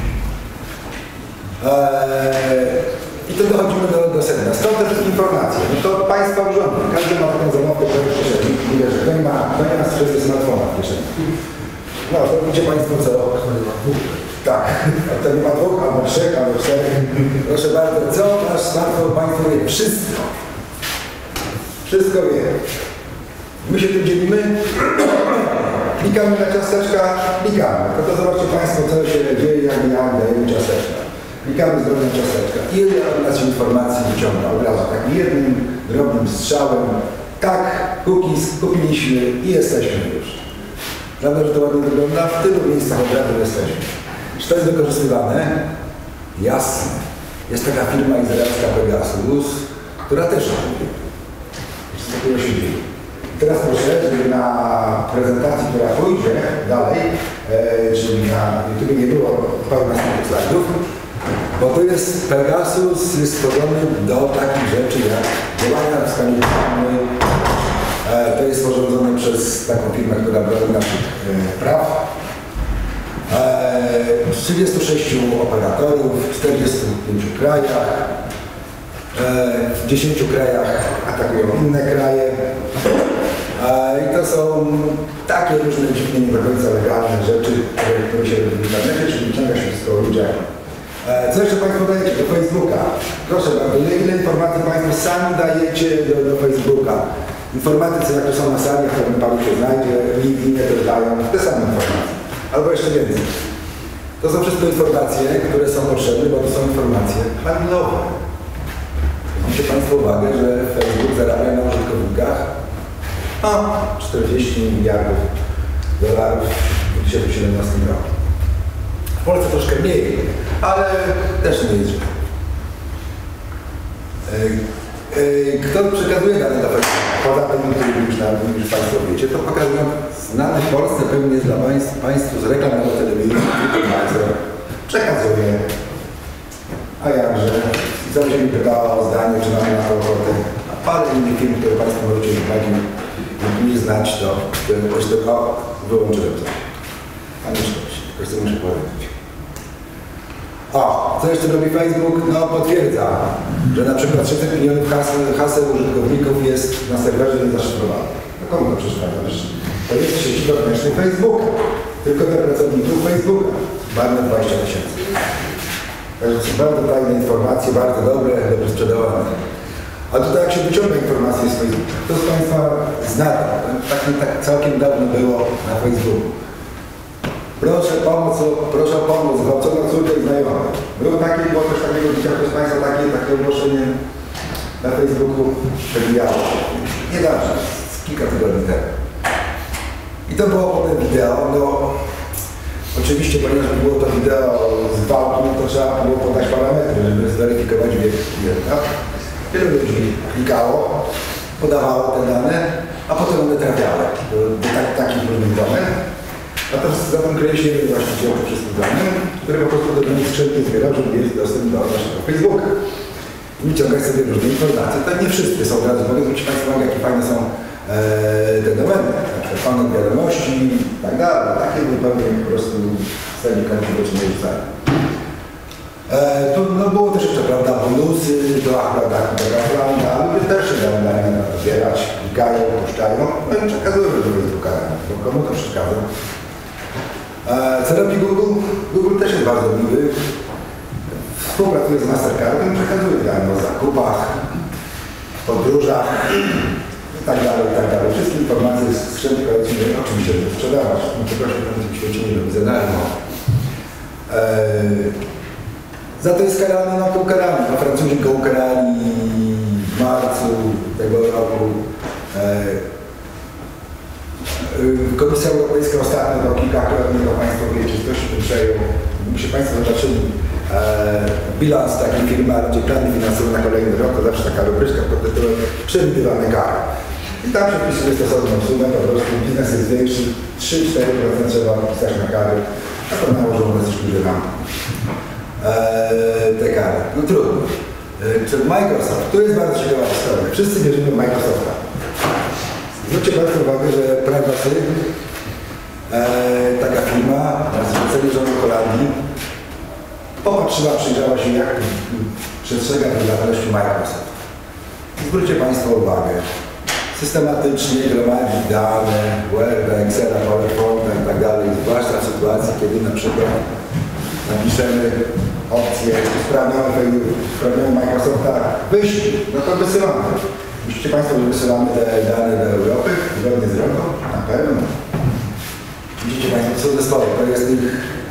Speaker 3: I to dochodzimy do sedna. Stąd te wszystkie informacje. No to państwa urządy. Każdy ma taką zamowę w kieszeni. Mówię, że kto nie ma sprzętu smartfona w kieszeni. No to widzicie państwo co? Tak. To nie ma dwóch, albo trzech, albo czterech. Proszę bardzo, co nasz smartfon państwo wie? Wszystko. Wszystko wie. My się tym dzielimy. Klikamy na ciasteczka, klikamy. No to zobaczcie państwo, co się dzieje, jak ja dajemy ciasteczka. Klikamy zdrowne ciasteczka. Ile od nas informacji wyciąga od razu, takim jednym, drobnym strzałem. Tak, cookies kupiliśmy i jesteśmy już. Prawda, że to ładnie wygląda? W tylu miejscach od razu jesteśmy. Czy to jest wykorzystywane? Jasne. Jest taka firma izraelska Pegasus, która też robi. Co takiego się dzieje. Teraz proszę, żeby na prezentacji, która pójdzie dalej, czyli na YouTube nie było pełna z slajdów, bo to jest Pegasus, jest stworzony do takich rzeczy jak działania w stanie prawnym. To jest sporządzone przez taką firmę, która broni naszych praw. 36 operatorów w 45 krajach. W 10 krajach atakują inne kraje. I to są takie różne dziwne, nie do końca legalne rzeczy, które się robi w internecie, czyli wyciąga się wszystko o ludziach. Co jeszcze Państwo dajecie do Facebooka? Proszę bardzo, ile informacji Państwo sami dajecie do Facebooka? Informatycy, jak to są na sali, w pewnym panu się znajdzie, LinkedInie też dają te same informacje. Albo jeszcze więcej. To są wszystko informacje, które są potrzebne, bo to są informacje handlowe. Zwróćcie Państwo uwagę, że Facebook zarabia na użytkownikach 40 miliardów dolarów w 2017 roku. W Polsce troszkę mniej, ale też nie jest źle. Kto przekazuje dane do Facebooka? Poza tym, już Państwo wiecie, to pokazują znane w Polsce pewnie dla Państwu z reklam na telewizji, przekazuje. A jakże? Zawsze się mi pytała o zdanie, czy mamy na to ochotę. A parę innych film, które Państwo możecie nie znać, to jakoś tylko wyłączyłem coś. A nie szkodzi, tylko co muszę powiedzieć. Co jeszcze robi Facebook? No potwierdza, że na przykład 600 milionów haseł użytkowników jest na serwerze niezaszyfrowanych. No komu to przeszkadza? To jest sieć wewnętrznej Facebooka. Tylko dla pracowników Facebooka. Marne 20 000. Także są bardzo tajne informacje, bardzo dobre, dobrze sprzedawane. A tutaj jak się wyciąga informacje z Facebooka, kto z Państwa zna to? Tak całkiem dawno było na Facebooku. Proszę o pomoc, gwałconą córkę i znajomych. Było też takiego, widział ktoś z Państwa takie ogłoszenie na Facebooku przebijało. Nie darzy, z kilka tygodni temu. I to było potem wideo, no oczywiście, ponieważ było to wideo z gwałtu, no to trzeba było podać parametry, żeby zweryfikować wiek klienta. Wielu ludzi klikało, podawało te dane, a potem one trafiały do takich różnych danych. A to za tym kryje się właściciel tych wszystkich danych, który po prostu do nich skrzętnie zbierał, żeby mieć dostęp do naszego Facebooka. I wyciągać sobie różne informacje. To nie wszystkie są od razu. Mogę zwrócić Państwu uwagę, jakie fajne są te domeny, na przykład panel wiadomości i tak dalej. Takie zupełnie po prostu w stanie końcu do czym nie rzucają. No było też jeszcze, prawda, bonusy, to akurat taka prawda, ludzie też się dają zbierać, klikają, puszczają, no i przekazują do Facebooka, bo komu to przeszkadza. Co robi Google? Google też jest bardzo miły. Współpracuje z Mastercardem, przekazuje dane o zakupach, podróżach i tak dalej, i tak dalej. Wszystkie informacje z skrzynki komercyjnej oczywiście żeby sprzedawać. No to proszę, w tym świecie nie robi za darmo. Za to jest karany, no to ukarany. No, Francuzi go ukarali w marcu tego roku. Komisja Europejska ostatnio do kilkakrotnie do Państwa wiecie, ktoś się tym przejął. Gdybyście Państwo zobaczyli bilans takiej firmy, a będzie plany finansowe na kolejny rok, to zawsze taka rubryczka pod tytułem przewidywane kary. I tam przepisuje stosowną sumę, po prostu biznes jest większy, 3-4% trzeba wpisać na kary, a to nałożą dosyć duże nam te kary. No trudno. Czy Microsoft, tu jest bardzo ciekawa historia. Wszyscy wierzymy w Microsofta. Zwróćcie Państwo uwagę, że Privacy, taka firma, zlecenie rządu Holandii, popatrzyła, przyjrzała się, jak przestrzega prywatności Microsoft. Zwróćcie Państwo uwagę, systematycznie gromadzi dane, Worda, Excela, PowerPointa i tak dalej, zwłaszcza w sytuacji, kiedy na przykład napiszemy opcję usprawnione Microsofta wyślij, no to wysyłamy. Myślicie Państwo, że wysyłamy te dane do Europy zgodnie z drogą? Na pewno. Widzicie Państwo, to są zespoły, to jest ich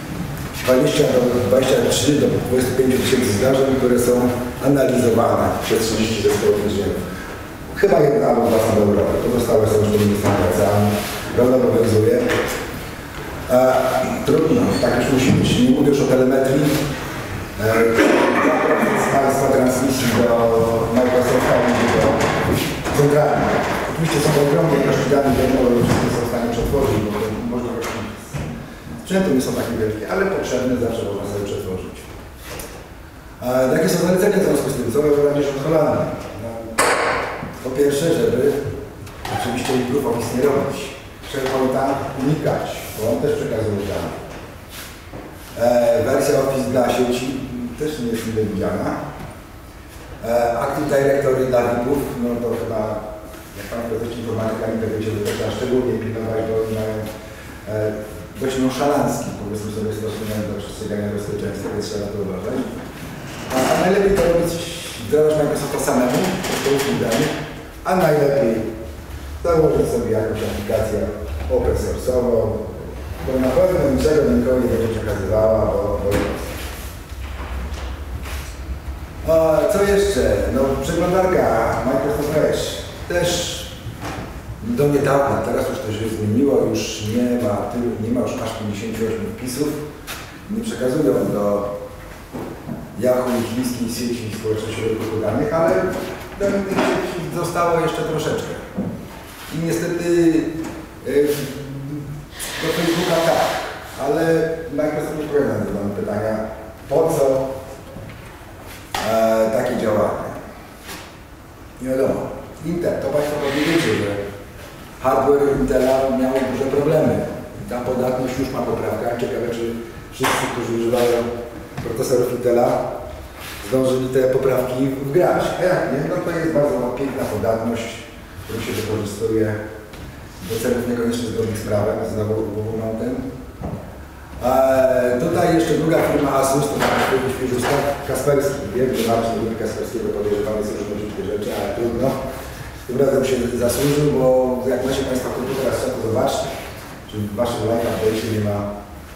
Speaker 3: 23 do 25 tysięcy zdarzeń, które są analizowane przez 30 zespołów inżynierów. Chyba jedna albo dwa są do Europy, pozostałe są już podobnie standardami. Prawda obowiązuje. Trudno, tak już musi być. Nie mówię już o telemetrii. 2% z Państwa transmisji do Microsofta i do centralnej. Oczywiście są ogromne ilości danych, wiadomo, że wszystkie są w stanie przetworzyć, bo to możliwości sprzętu nie są takie wielkie, ale potrzebne zawsze można sobie przetworzyć. Jakie są zalecenia w związku z tym? Co robisz od Holandii? No, po pierwsze, żeby oczywiście proof office nie robić. SharePointa unikać, bo on też przekazuje dane. Wersja Office dla sieci też nie jest mile widziana. Active Directory dla VIP-ów, no to chyba, jak Państwo jesteście informatykami, to wiecie, że to trzeba szczególnie pilnować, bo oni mają dość nonszalancki, powiedzmy sobie, stosunek do przestrzegania bezpieczeństwa, więc trzeba to uważać. A najlepiej to robić, wdrażać Microsofta samemu, z danych, a najlepiej założyć sobie jakąś aplikację open source'ową, bo na pewno niczego nikogo nie będzie przekazywała, bo co jeszcze? No, przeglądarka Microsoft Edge też do niedawna, teraz już to się zmieniło, już nie ma już aż 58 wpisów, nie przekazują do Yahoo i chińskiej sieci społecznościowej danych, ale do innych sieci zostało jeszcze troszeczkę. I niestety do Facebooka tak, ale Microsoft nie odpowiada na pytania, po co takie działania. Nie wiadomo. Intel, to Państwo powiedziecie, że hardware Intela miał duże problemy. I ta podatność już ma poprawkę. Ciekawe, czy wszyscy, którzy używają procesorów Intela, zdążyli te poprawki wgrać. A jak nie, no to jest bardzo piękna podatność, którą się wykorzystuje do celów niekoniecznie zgodnych z prawem, znowu montem. Tutaj jeszcze druga firma Asus, to tak świeżu stak Kasperski. Wiem, że Marcin Ludwik Kasperskiego podejrzewamy są różne brzydkie rzeczy, ale trudno. Tym razem się zasłużył, bo jak macie Państwa komputer, raz trzeba to zobaczyć, czy w Waszym live update'cie nie ma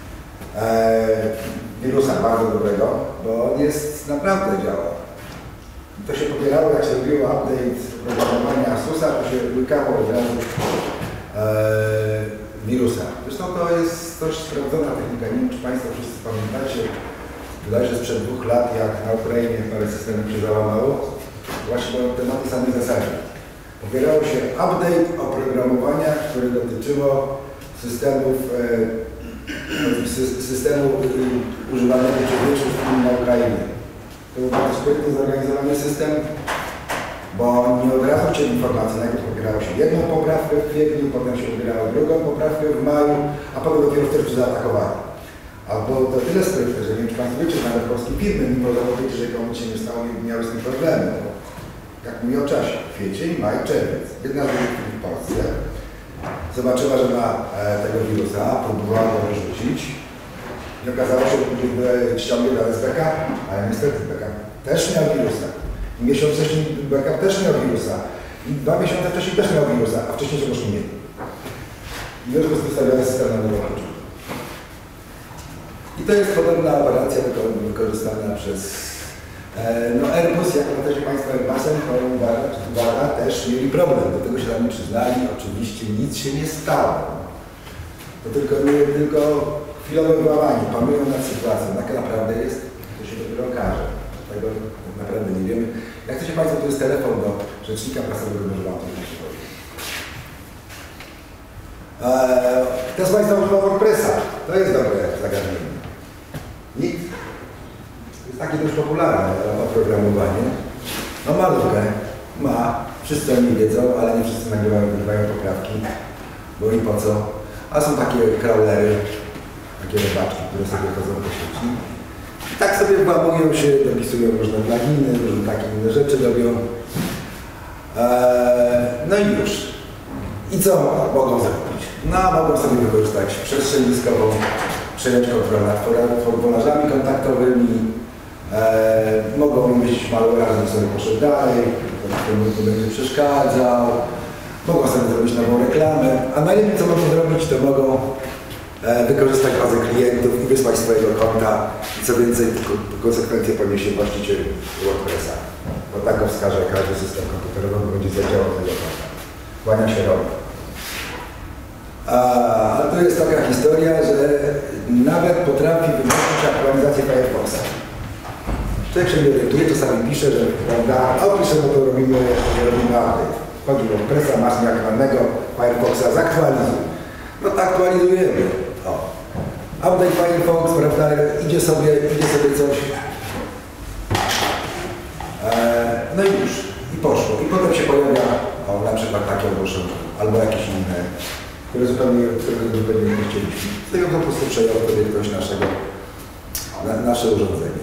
Speaker 3: wirusa bardzo dobrego, bo on jest naprawdę działa. To się pobierało, jak się robiło update programowania Asusa, to się łykało od razu wirusa. Zresztą to jest dość sprawdzona technika. Nie wiem, czy Państwo wszyscy pamiętacie, bodajże sprzed 2 lat, jak na Ukrainie parę systemów się załamało, właśnie na tej samej zasadzie. Pobierało się update oprogramowania, które dotyczyło systemu używanego przez większość firm na Ukrainie. To był bardzo sprytnie zorganizowany system, bo nie od razu chcieli informacje. Najpierw pobierało się jedną poprawkę w kwietniu, potem się pobierało drugą poprawkę w maju, a potem dopiero w czerwcu zaatakowali. A było to tyle sprytne, że nie wiem, czy Państwo wiecie, nawet polskie firmy, mimo zapowiedzi, że komuś się nie stało, nie miały z tym problemu. Jak mówię o czasie, kwiecień, maj, czerwiec. Jedna z dużych firm w Polsce zobaczyła, że ma tego wirusa, próbowała go wyrzucić i okazało się, że ściągnie do SBK, ale niestety backup też miał wirusa. Miesiąc wcześniej backup też miał wirusa. I 2 miesiące wcześniej też miał wirusa, a wcześniej czegoś nie mieli. I już jest wystawiony system na nową klucz. I to jest podobna operacja wykorzystana przez Airbus, jak pamiętacie Państwo Airbusem, uwaga, też mieli problem, do tego się tam przyznali, oczywiście nic się nie stało. To tylko chwilowe wyłamanie, panują nad sytuacją, jaka naprawdę jest, to się dopiero okaże. Tego tak naprawdę nie wiemy. Jak chcecie Państwo, to jest telefon do rzecznika prasowego, może Wam to się powie. Kto z Państwa używa WordPressa? To jest dobre zagadnienie. Nikt? To jest takie dość popularne oprogramowanie. No malutkę ma, wszyscy o nim wiedzą, ale nie wszyscy nagrywają poprawki, bo i po co. A są takie crawlery, takie robaczki, które sobie chodzą po sieci. I tak sobie włamują się, dopisują różne pluginy, różne takie inne rzeczy robią. No i już. I co mogą zrobić? No, mogą sobie wykorzystać przestrzeń dyskową, przejąć kontrolę nad formularzami kontaktowymi, mogą umieścić malware, żeby sobie poszedł dalej, to będzie przeszkadzał, mogą sobie zrobić nową reklamę, a najlepiej co mogą zrobić, to mogą wykorzystać bazę klientów i wysłać swojego konta i co więcej, konsekwencje poniesie właściciel WordPressa, bo tak go wskaże każdy system komputerowy, będzie zadziałał tego konta. Kłania się robi. A to jest taka historia, że nawet potrafi wyłączyć aktualizację Firefoxa. Człowiek się nie orientuje, czasami pisze, że prawda, pisze, bo to robimy update. Chodzi o WordPressa, masz nieaktualnego Firefoxa, zaktualizuj. No to aktualizujemy. Update Firefox, prawda, idzie sobie coś. No i już. I poszło. I potem się pojawia na przykład takie ogłoszenie, albo jakieś inne, którego zupełnie nie chcieliśmy. Z tego po prostu przejął wtedy ktoś nasze urządzenie.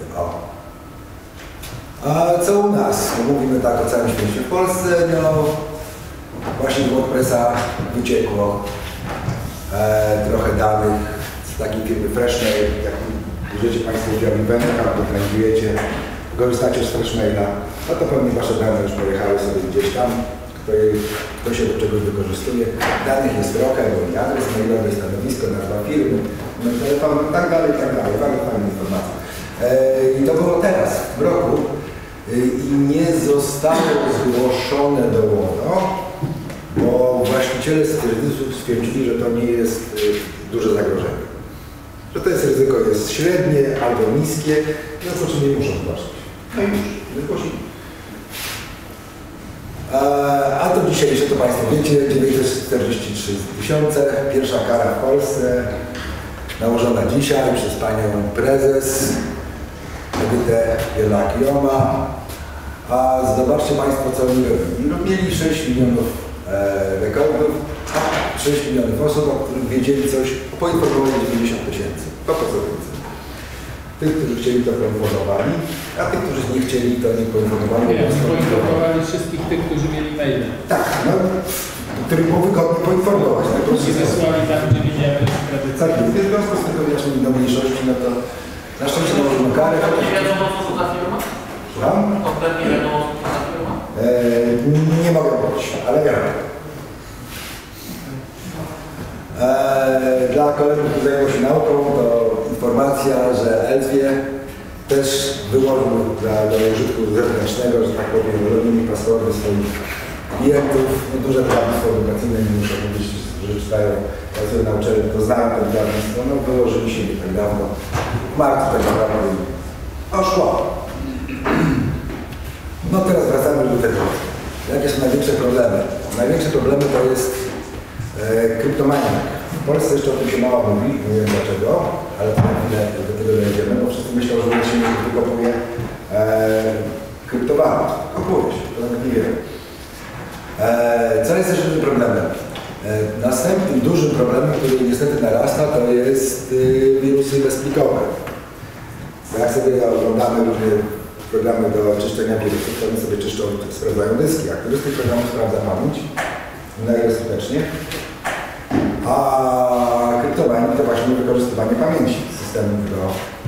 Speaker 3: A co u nas? No, mówimy tak o całym świecie. W Polsce, no właśnie z WordPressa wyciekło trochę danych z takiej firmy Freshmail. Jak bierzecie Państwo udział w eventach albo trajdujecie, korzystacie z Freshmaila, no to pewnie Wasze dane już pojechały sobie gdzieś tam. Kto się do czegoś wykorzystuje. Danych jest trochę, bo i adres mailowy, stanowisko, nazwa firmy, telefon, tak dalej, bardzo fajne informacje. I to było teraz, w roku, i nie zostało zgłoszone do UODO, bo właściciele stwierdzili, że to nie jest duże zagrożenie. Że to jest ryzyko jest średnie albo niskie, no to czy nie muszą zgłaszać. No i już, zgłosili. A to dzisiejsze, to Państwo wiecie, 943 000, pierwsza kara w Polsce, nałożona dzisiaj przez Panią Prezes Edytę Bielak-Joma. A zobaczcie Państwo, co oni robili. Mieli 6 milionów rekordów, 6 milionów osób, o których wiedzieli coś, poinformowali 90 000. To po co więcej. Tych, którzy chcieli, to poinformowali, a tych, którzy nie chcieli, to nie poinformowali.
Speaker 4: Poinformowali wszystkich tych, którzy mieli maile.
Speaker 3: Tak, no, których było wygodnie poinformować.
Speaker 4: I zesłali tam, gdzie widziałem tradycję.
Speaker 3: Tak, w związku z tym, że wyjaśnili do mniejszości, no to na szczęście nałożono karę.
Speaker 5: Nie wiadomo, co to za firma?
Speaker 3: Słucham?
Speaker 5: Kompletnie wiadomo, co to za firma?
Speaker 3: Nie mogę powiedzieć, ale wiadomo. Dla kolegów, którzy zajmują się nauką, to informacja, że Elzwie też wyłożył do użytku zewnętrznego, że tak powiem, login i passwordy swoich klientów. No, duże prawnictwo edukacyjne, nie muszę powiedzieć, że czytają, pracują na uczelni, to znają to prawnictwo, no wyłożyli się nie tak dawno. W marcu tak naprawdę poszło. No teraz wracamy do tego. Jakie są największe problemy? Największe problemy to jest kryptomania. W Polsce jeszcze o tym się mało mówi, nie wiem dlaczego, ale to na chwilę do tego dojdziemy, bo wszyscy myślą, że się nie kupuje kryptowalut. Kupuje się, to nawet nie wiem. Co jest też dużym problemem? Następnym dużym problemem, który niestety narasta, to jest wirusy bezplikowe. Jak sobie oglądamy różne programy do czyszczenia wirusów, to one sobie czyszczą, sprawdzają dyski, a któryś z tych programów sprawdza pamięć najskutecznie. A kryptowanie to właśnie wykorzystywanie pamięci systemów do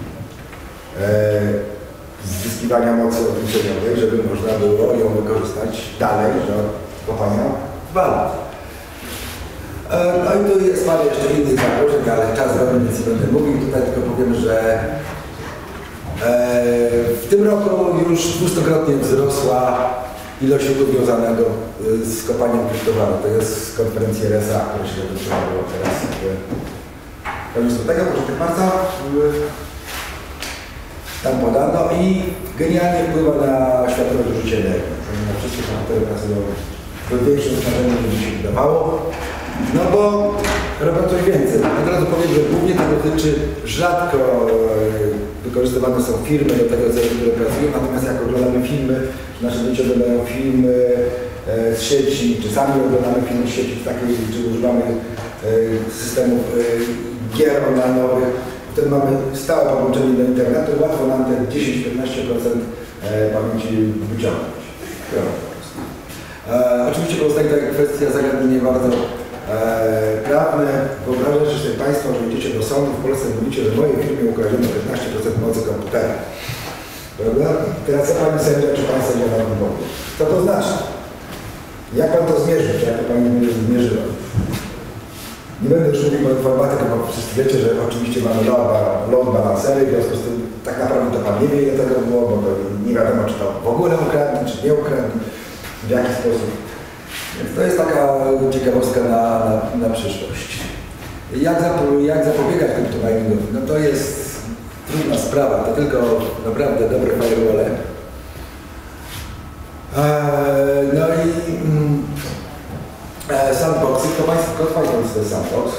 Speaker 3: zyskiwania mocy obliczeniowej, żeby można było ją wykorzystać dalej do kopania walut. No i tu jest parę jeszcze innych zagrożeń, ale czas robi, więc nie będę mówił. Tutaj tylko powiem, że że w tym roku już 200-krotnie wzrosła ilość ruchu związanego z kopaniem kryptowalut. To jest z konferencji RSA, która się dotyczyła teraz w końcu tego, początek marca. Tam podano i genialnie wpływa na światowe zużycie energii. Na wszystkie komputery pracują w większym znaczeniu, niż mi się wydawało. No bo robią coś więcej. Od razu powiem, że głównie to dotyczy rzadko wykorzystywane są firmy do tego celu, które pracują, natomiast jak oglądamy filmy, nasze dzieci oglądają filmy z sieci, czy sami oglądamy filmy z sieci, czy używamy systemów gier online'owych, wtedy mamy stałe podłączenie do internetu, łatwo nam te 10-15% pamięci wyciągnąć. Oczywiście pozostaje taka kwestia zagadnienie bardzo prawne. Wyobraźcie sobie Państwo, że idziecie do sądu w Polsce i mówicie, że w mojej firmie ukradziono 15% mocy komputera. Prawda? Teraz co Pani sędzia, czy Pan sędzia na tym powie? Co to znaczy? Jak Pan to zmierzy? Czy jak to Pani zmierzyła? Nie będę już mówił o informatyce, bo wszyscy wiecie, że oczywiście mamy load balancery, w związku z tym tak naprawdę to Pan nie wie, ile tego było, bo to nie wiadomo, czy to w ogóle ukradli, czy nie ukradli, w jaki sposób. Więc to jest taka ciekawostka na przyszłość. Jak zapobiegać kryptominingowi? No to jest trudna sprawa, to tylko naprawdę dobre firewall. No i sandboxy, kto Państwa to jest sandbox?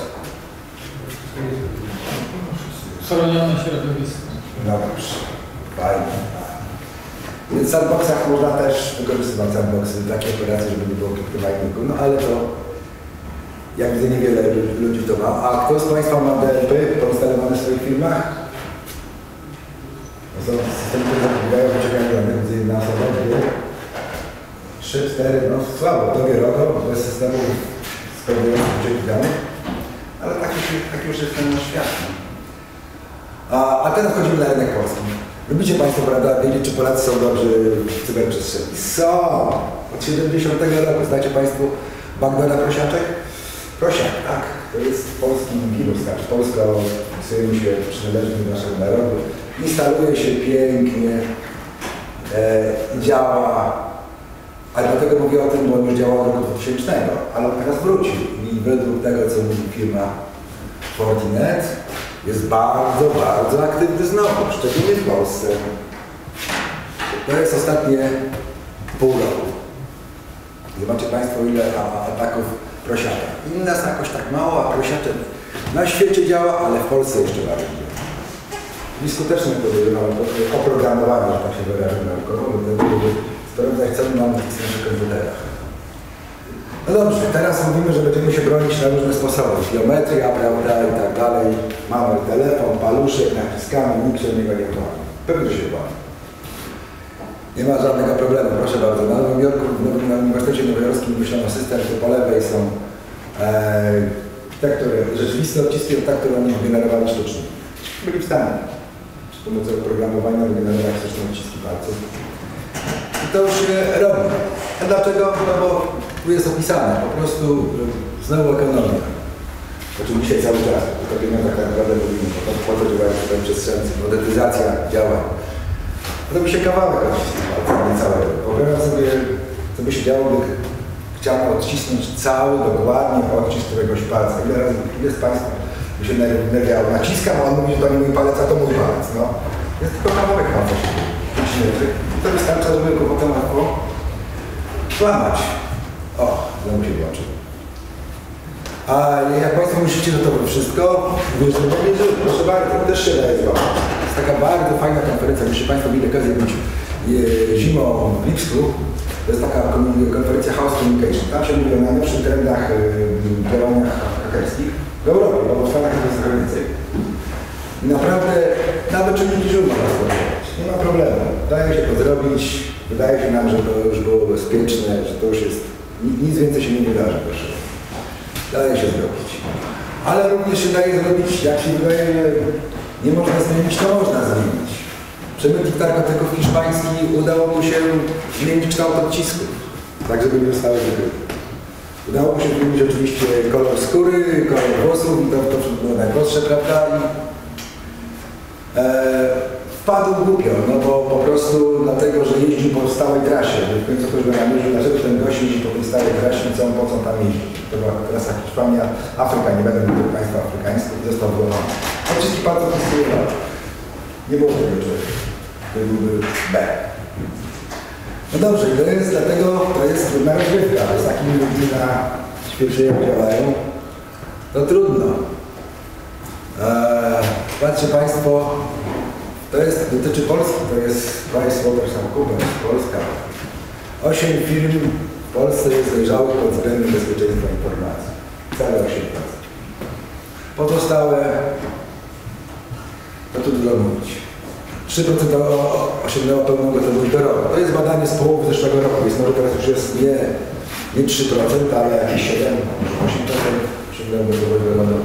Speaker 4: Chronione środowisko.
Speaker 3: No dobrze, fajnie. Więc w sandboxach można też wykorzystywać sandboxy, takie operacje, żeby nie było kryptominingu, no ale to jak widzę niewiele ludzi to ma. A kto z Państwa ma DLP poinstalowane w swoich firmach? To są systemy, które zapobiegają wyciąganiu danych, między jedna osoba, 2, 3, 4, no słabo, to wierogo, bez systemu sprawujących wyciągi danych, ale taki już jest ten nasz świat. A teraz wchodzimy na rynek polski. Lubicie Państwo, prawda, wiedzieć, czy Polacy są dobrzy w cyberprzestrzeni? Są! Od 70 roku. Znacie Państwo Backdoora Prosiaczek? Prosiak, tak. To jest polski wirus, tak. Polska opisujemy się przynależnym do naszego narodu. Instaluje się pięknie, działa. A dlatego mówię o tym, bo on już działał w roku 2000, ale on teraz wrócił. I według tego, co mówi firma Fortinet, jest bardzo, bardzo aktywny znowu, szczególnie w Polsce. To jest ostatnie pół roku. Zobaczcie Państwo, ile ataków prosiaczek. Nas jakoś tak mało, a prosiaczek na świecie działa, ale w Polsce jeszcze bardziej działa. I skutecznie podejrzewamy oprogramowanie, że tak się wyrażę naukowo, żeby sprawdzać, co my mamy w naszych komputerach. No dobrze, teraz mówimy, że będziemy się bronić na różne sposoby. Geometria, prawda, i tak dalej. Mamy telefon, paluszek, naciskamy, nikt się niego nie broni. Pewnie się broni. Nie ma żadnego problemu, proszę bardzo. Na Nowym Jorku, na Uniwersytecie Nowojorskim wymyślono system, że po lewej są te, które rzeczywiste odciski, a te, które oni generowali sztucznie. Byli w stanie przy pomocy oprogramowania wygenerować sztuczne odciski palców. I to już się robi. A dlaczego? No bo tu jest opisane, po prostu znowu ekonomia. O czym dzisiaj cały czas, o pieniądzach tak naprawdę mówimy, po to działają tutaj przestrzence, monetyzacja działa. No to by się kawałek odcisnął, nie całego. Wyobrażam sobie, co by się działo, gdy chciano odcisnąć cały, dokładnie odcisk któregoś palca. Ile z Państwa by się nerwiało? Naciskam, a on mówi, że to nie mój palec, a to mój palec. No. Jest tylko kawałek palca się śmierzy. To wystarcza, żeby go potem łatwo złamać. O, znowu się włączy. A jak Państwo myślicie, że to by wszystko, wiesz, że proszę bardzo, też się daje złamać. To jest taka bardzo fajna konferencja, jeśli Państwo mieli okazję być zimą w Lipsku, to jest taka konferencja House Communication. Tam się mówi o najnowszych trendach działaniach hakerskich w Europie, bo w Stanach jest trochę więcej. I naprawdę nawet czynniki żur można zrobić. Nie ma problemu. Daje się to zrobić. Wydaje się nam, że to już było bezpieczne, że to już jest... Nic więcej się nie wydarzy, proszę. Daje się zrobić. Ale również się daje zrobić, jak się wydaje, nie można zmienić, to można zmienić. Przemytnik narkotyków hiszpański udało mu się zmienić kształt odcisków, tak żeby nie zostały wykryte. Udało mu się zmienić oczywiście kolor skóry, kolor włosów i to było najprostsze, prawda? Wpadł głupio, no bo po prostu dlatego, że jeździł po stałej trasie. W końcu ktoś go namierzył, dlaczego ten gość jeździ po tej stałej trasie i po co tam jeździ. To była trasa Hiszpania, Afryka, nie będę mówił państwa afrykańskiego, został wyłamany. A wszystkich bardzo konstruował. Nie było tego człowieka. To byłby B. No dobrze, to jest dlatego, to jest trudna rozgrywka. Z takimi ludźmi na świecie jak działają, to trudno. Patrzcie Państwo, dotyczy Polski, to jest PricewaterhouseCoopers, Polska. 8 firm w Polsce jest dojrzałych pod względem bezpieczeństwa informacji. Całe 8%. Pozostałe, to tu dużo mówić. 3% osiągnęło pełną gotowość do roku. To jest badanie z połowy zeszłego roku, więc może teraz już jest nie 3%, ale jakieś 7, 8% osiągnęło gotowość do roku.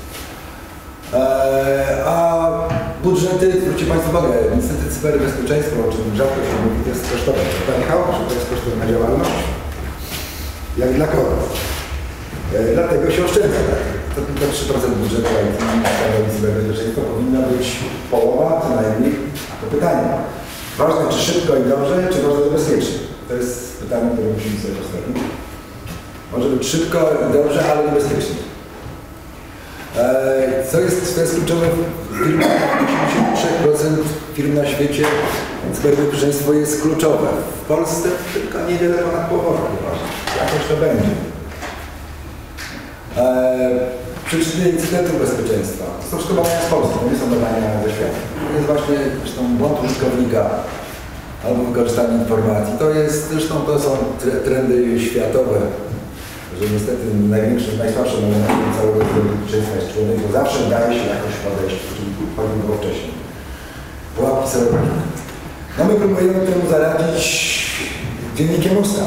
Speaker 3: A budżety, zwróćcie Państwo uwagę, niestety cyberbezpieczeństwo, o czym rzadko się mówi, to jest kosztowe. Pan Michał, czy to jest kosztowna działalność? Jak dla kogo? Dlatego się oszczędza. To tylko 3% budżetu IT cyberbezpieczeństwa powinna być połowa, co najmniej. To pytanie. Ważne, czy szybko i dobrze, czy ważne i bezpiecznie? To jest pytanie, które musimy sobie postawić. Może być szybko i dobrze, ale niebezpiecznie. Co jest kluczowe w firmach? 83% firm na świecie cyberbezpieczeństwo jest kluczowe. W Polsce tylko niewiele ponad połowę chyba. Jakoś to będzie. Przyczyny incydentów bezpieczeństwa. To są wszystko badania z Polski, to nie są badania ze świata. To jest właśnie zresztą błąd użytkownika albo wykorzystanie informacji. Zresztą to są trendy światowe, że niestety najsłabszym elementem całego bezpieczeństwa jest człowiek, bo zawsze daje się jakoś podejść, czyli powiem było wcześniej. Pułapki są różne. No my próbujemy temu zaradzić dziennikiem ustaw.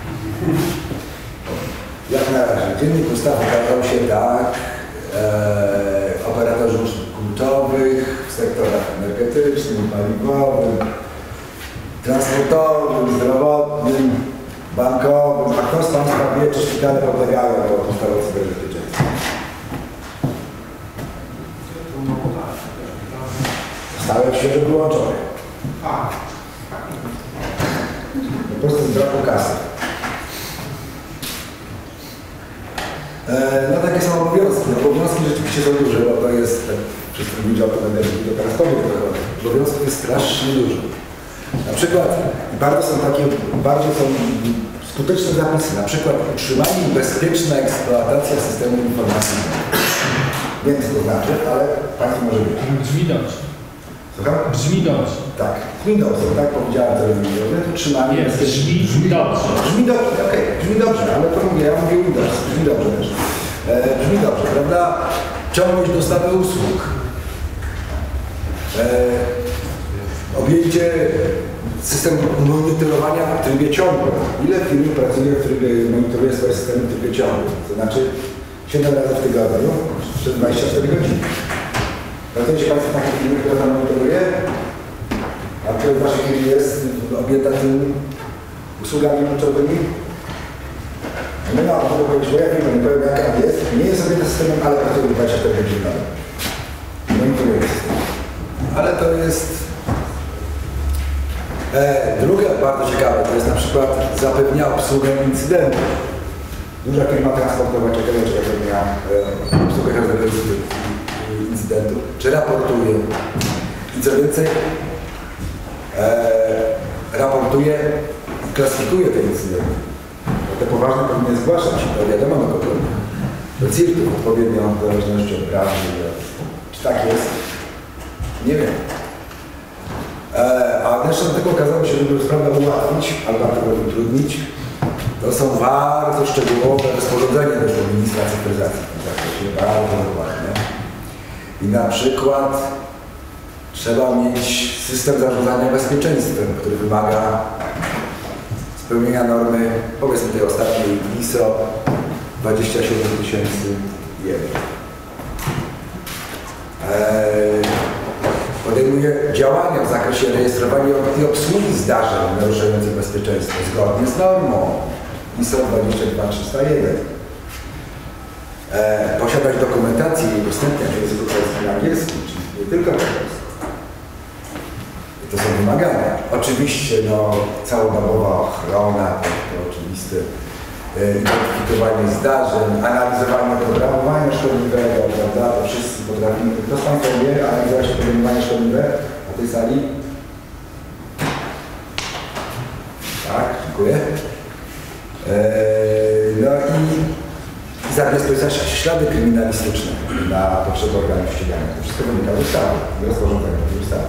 Speaker 3: Jak na razie, dziennik ustaw okazał się tak, operatorzy usług kluczowych w sektorach energetycznym, paliwowym, transportowym, zdrowotnym, bankowym, a kto z Państwa wie, czy szpitale podlegają do ustawy o cyberbezpieczeństwie? Zostały świeżo wyłączone. Po prostu z braku kasy. No takie są obowiązki. Obowiązki rzeczywiście są duże, bo to jest, tak wszyscy ludzie o tym energii, to teraz powiem trochę. Obowiązków jest strasznie dużo. Na przykład bardzo są skuteczne zapisy, na przykład utrzymanie i bezpieczna eksploatacja systemu informacyjnego. Wiem co to znaczy, ale Państwo może wiedzieć.
Speaker 4: Brzmi dobrze.
Speaker 3: Słucham?
Speaker 4: Brzmi dobrze.
Speaker 3: Tak, brzmi dobrze, tak powiedziałem telewizorze. Utrzymanie
Speaker 4: Nie, brzmi dobrze.
Speaker 3: Brzmi dobrze, okej, brzmi dobrze, ale to mówię, ja mówię Windows, brzmi dobrze też. Brzmi dobrze, prawda? Ciągłość dostawy usług. Objęcie system monitorowania w trybie ciągłym. Ile firm pracuje w trybie, monitoruje swoje systemy w trybie ciągłym? To znaczy 7 razy w tygodniu, przez 24 godziny. Pracujecie Państwo takie firmy, które tam monitoruje? A kto z Waszych firm jest objęta tymi usługami kluczowymi? No nie, mogę powiedzieć, moja firma, nie powiem jaka jest, nie jest objęta systemem, ale pracuje 24 godziny na dobę. Monitoruje system. Ale to jest... Drugie bardzo ciekawe, to jest na przykład zapewnia obsługę incydentów. Duża firma transportowa czeka zapewnia obsługę każdego incydentu, czy raportuje. I co więcej, raportuje i klasyfikuje te incydenty. Te poważne powinien zgłaszać, to wiadomo na kogo. Do CIRT-u odpowiednio w zależności od prawa. Czy tak jest? Nie wiem. A zresztą tego okazało się, żeby sprawę ułatwić, albo tego utrudnić, to są bardzo szczegółowe rozporządzenia też do ministra cyfryzacji. Tak, to się bardzo dokładnie. I na przykład trzeba mieć system zarządzania bezpieczeństwem, który wymaga spełnienia normy, powiedzmy tej ostatniej ISO 27001. Podejmuje działania w zakresie rejestrowania i obsługi zdarzeń naruszających bezpieczeństwo zgodnie z normą ISO 22301. Posiadać dokumentację i udostępniać w języku polskim i angielskim, czyli nie tylko po polsku. To są wymagania. Oczywiście no, całodobowa ochrona, to oczywiste, identyfikowanie zdarzeń, analizowanie programowania szkodliwego, prawda? To wszyscy potrafimy. Kto z Państwa wie analizować programowanie szkodliwe na tej sali? Tak, dziękuję. No i zabezpieczać ślady kryminalistyczne na potrzeby organów ścigania. To wszystko wynika z ustawy, z rozporządzenia tej ustawy.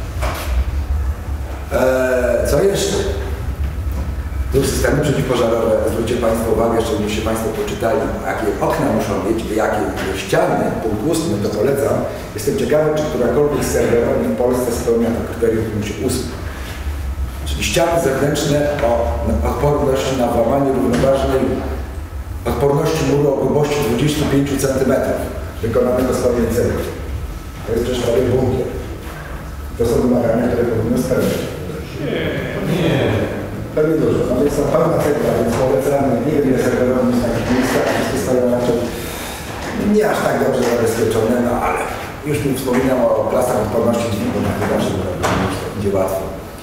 Speaker 3: Co jeszcze? Tu systemy przeciwpożarowe, zwróćcie Państwo uwagę, jeszcze gdybyście Państwo poczytali, jakie okna muszą mieć, jakie ściany, punkt ustny, to polecam. Jestem ciekawy, czy którakolwiek z serwerowni w Polsce spełnia to kryterium punkcie 8. Czyli ściany zewnętrzne o odporności na włamanie równoważnej odporności muru o grubości 25 cm wykonanego z pamięcenia. To jest przecież prawie bunkier. To są wymagania, które powinno spełnić. Nie. Pewnie dużo. No jest tam pełna cegła, więc polecamy, nie wiem ile serwerowni w takich miejscach, wszystkie stoją raczej nie aż tak dobrze zabezpieczone, no ale już tu wspominam o klasach odporności drzwi, bo to zawsze będzie łatwo.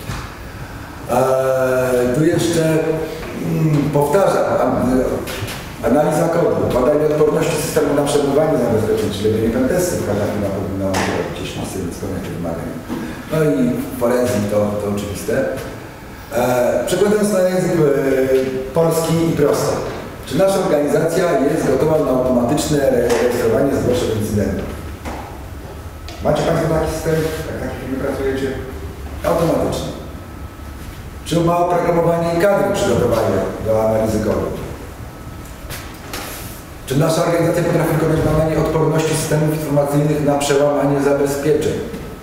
Speaker 3: Tu jeszcze powtarzam, analiza kodu, badanie odporności systemu na przebywanie zabezpieczeń, czyli robienie pentesty w każdym firma powinna robić, jeśli spełnia te wymagania. No i forenzyk to oczywiste. Przekładając na język polski i prosty. Czy nasza organizacja jest gotowa na automatyczne rejestrowanie zgłoszeń incydentów? Macie Państwo taki system, jak takie firmy pracujecie? Automatycznie. Czy ma oprogramowanie i kadry przygotowania do analizy kodu? Czy nasza organizacja potrafi wykonać badanie odporności systemów informacyjnych na przełamanie zabezpieczeń?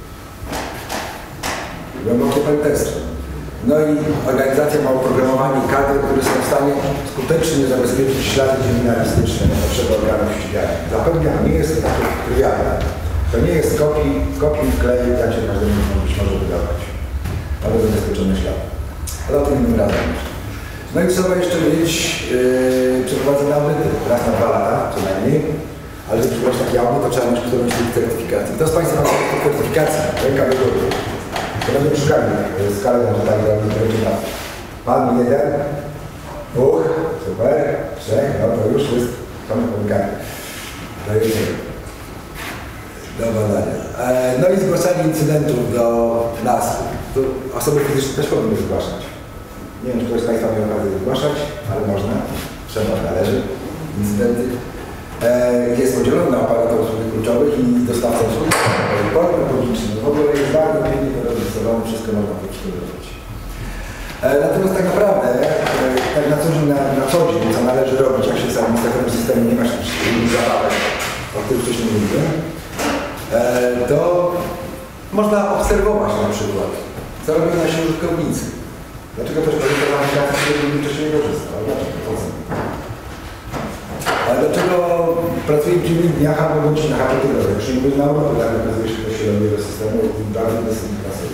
Speaker 3: Głębokie pentesty. No i organizacja ma oprogramowanie i kadry, które są w stanie skutecznie zabezpieczyć ślady kryminalistyczne na potrzeby organów ścigania. Zapewniam, nie jest to takie trywialne. To nie jest kopiuj i wklej, jak się każdemu być może wydawać. Ale zabezpieczone ślady. Ale o tym innym razem. No i trzeba jeszcze mieć przeprowadzone audyty raz na 2 lata, co najmniej. Ale żeby przeprowadzić taki audyt, to trzeba mieć którąś z tych certyfikacji. Kto z Państwa ma certyfikacji? Ręka do góry. To będziemy szukali skalę, może tak będzie na pan 1, 2, super, 3, no to już jest komunikacje. To jest do badania. No i zgłaszanie incydentów do nas. Tu osoby fizyczne też powinny zgłaszać. Nie wiem, czy ktoś z Państwa miał okazję zgłaszać, ale można. Trzeba, należy. Incydenty. Jest podzielony na operator usług kluczowych i dostawcę usług. Portal publiczny. W ogóle jest bardzo pięknie rozrysowany, wszystko można po prostu robić. Natomiast tak naprawdę, tak na co dzień, co należy robić, jak się z administratorem systemu nie ma się zabawek, o których wcześniej mówiłem, to można obserwować na przykład, co robią nasi użytkownicy. Dlaczego też korzysta z aplikacji, z której wcześniej nie korzystał? Dlaczego? Po co? Ale dlaczego pracuje w dziwnych dniach albo bądź na HTTP? Już nie mówię na Europę, tak okazuje się, że się robi do systemu i bardzo dosyć pracuje.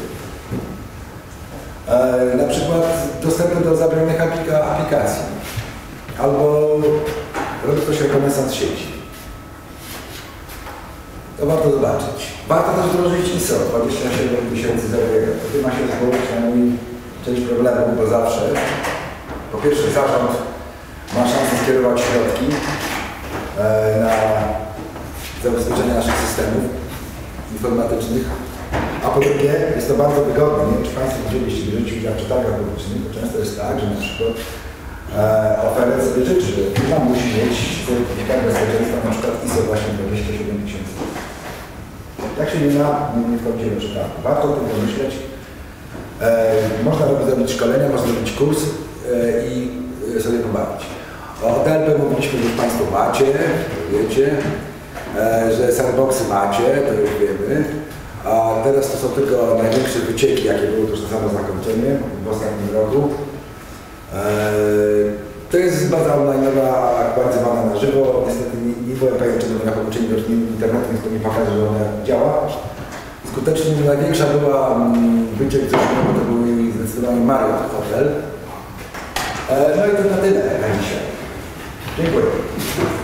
Speaker 3: Na przykład dostępny do zabronionych aplikacji. Albo robi ktoś rekonesans sieci. To warto zobaczyć. Warto też wdrożyć ISO 27001. Wtedy ma się zgłosić na mój część problemów, bo zawsze po pierwsze zarząd ma szansę skierować środki na zabezpieczenie naszych systemów informatycznych, a po drugie jest to bardzo wygodne. Nie wiem, czy Państwo widzieliście, bierzecie udział w przetargach publicznych, to często jest tak, że na przykład oferent sobie życzy, że firma musi mieć certyfikat bezpieczeństwa, na przykład ISO właśnie 27000. Jak się nie ma, nie wchodzimy w przetarg. Warto o tym pomyśleć. Można zrobić szkolenia, można zrobić kurs i sobie pobawić. O DLP mówiliśmy, że już Państwo macie, wiecie, że sandboxy macie, to już wiemy. A teraz to są tylko największe wycieki, jakie były już na samo zakończenie w ostatnim roku. To jest baza online'owa aktualizowana na żywo. Niestety nie byłem pewien, czy na połączeniu do internetu, więc to nie pokaże, że ona działa. Skutecznie największa była wyciek z bo to był zdecydowanie Marriott Hotel. No i to na tyle na dzisiaj. Dziękuję.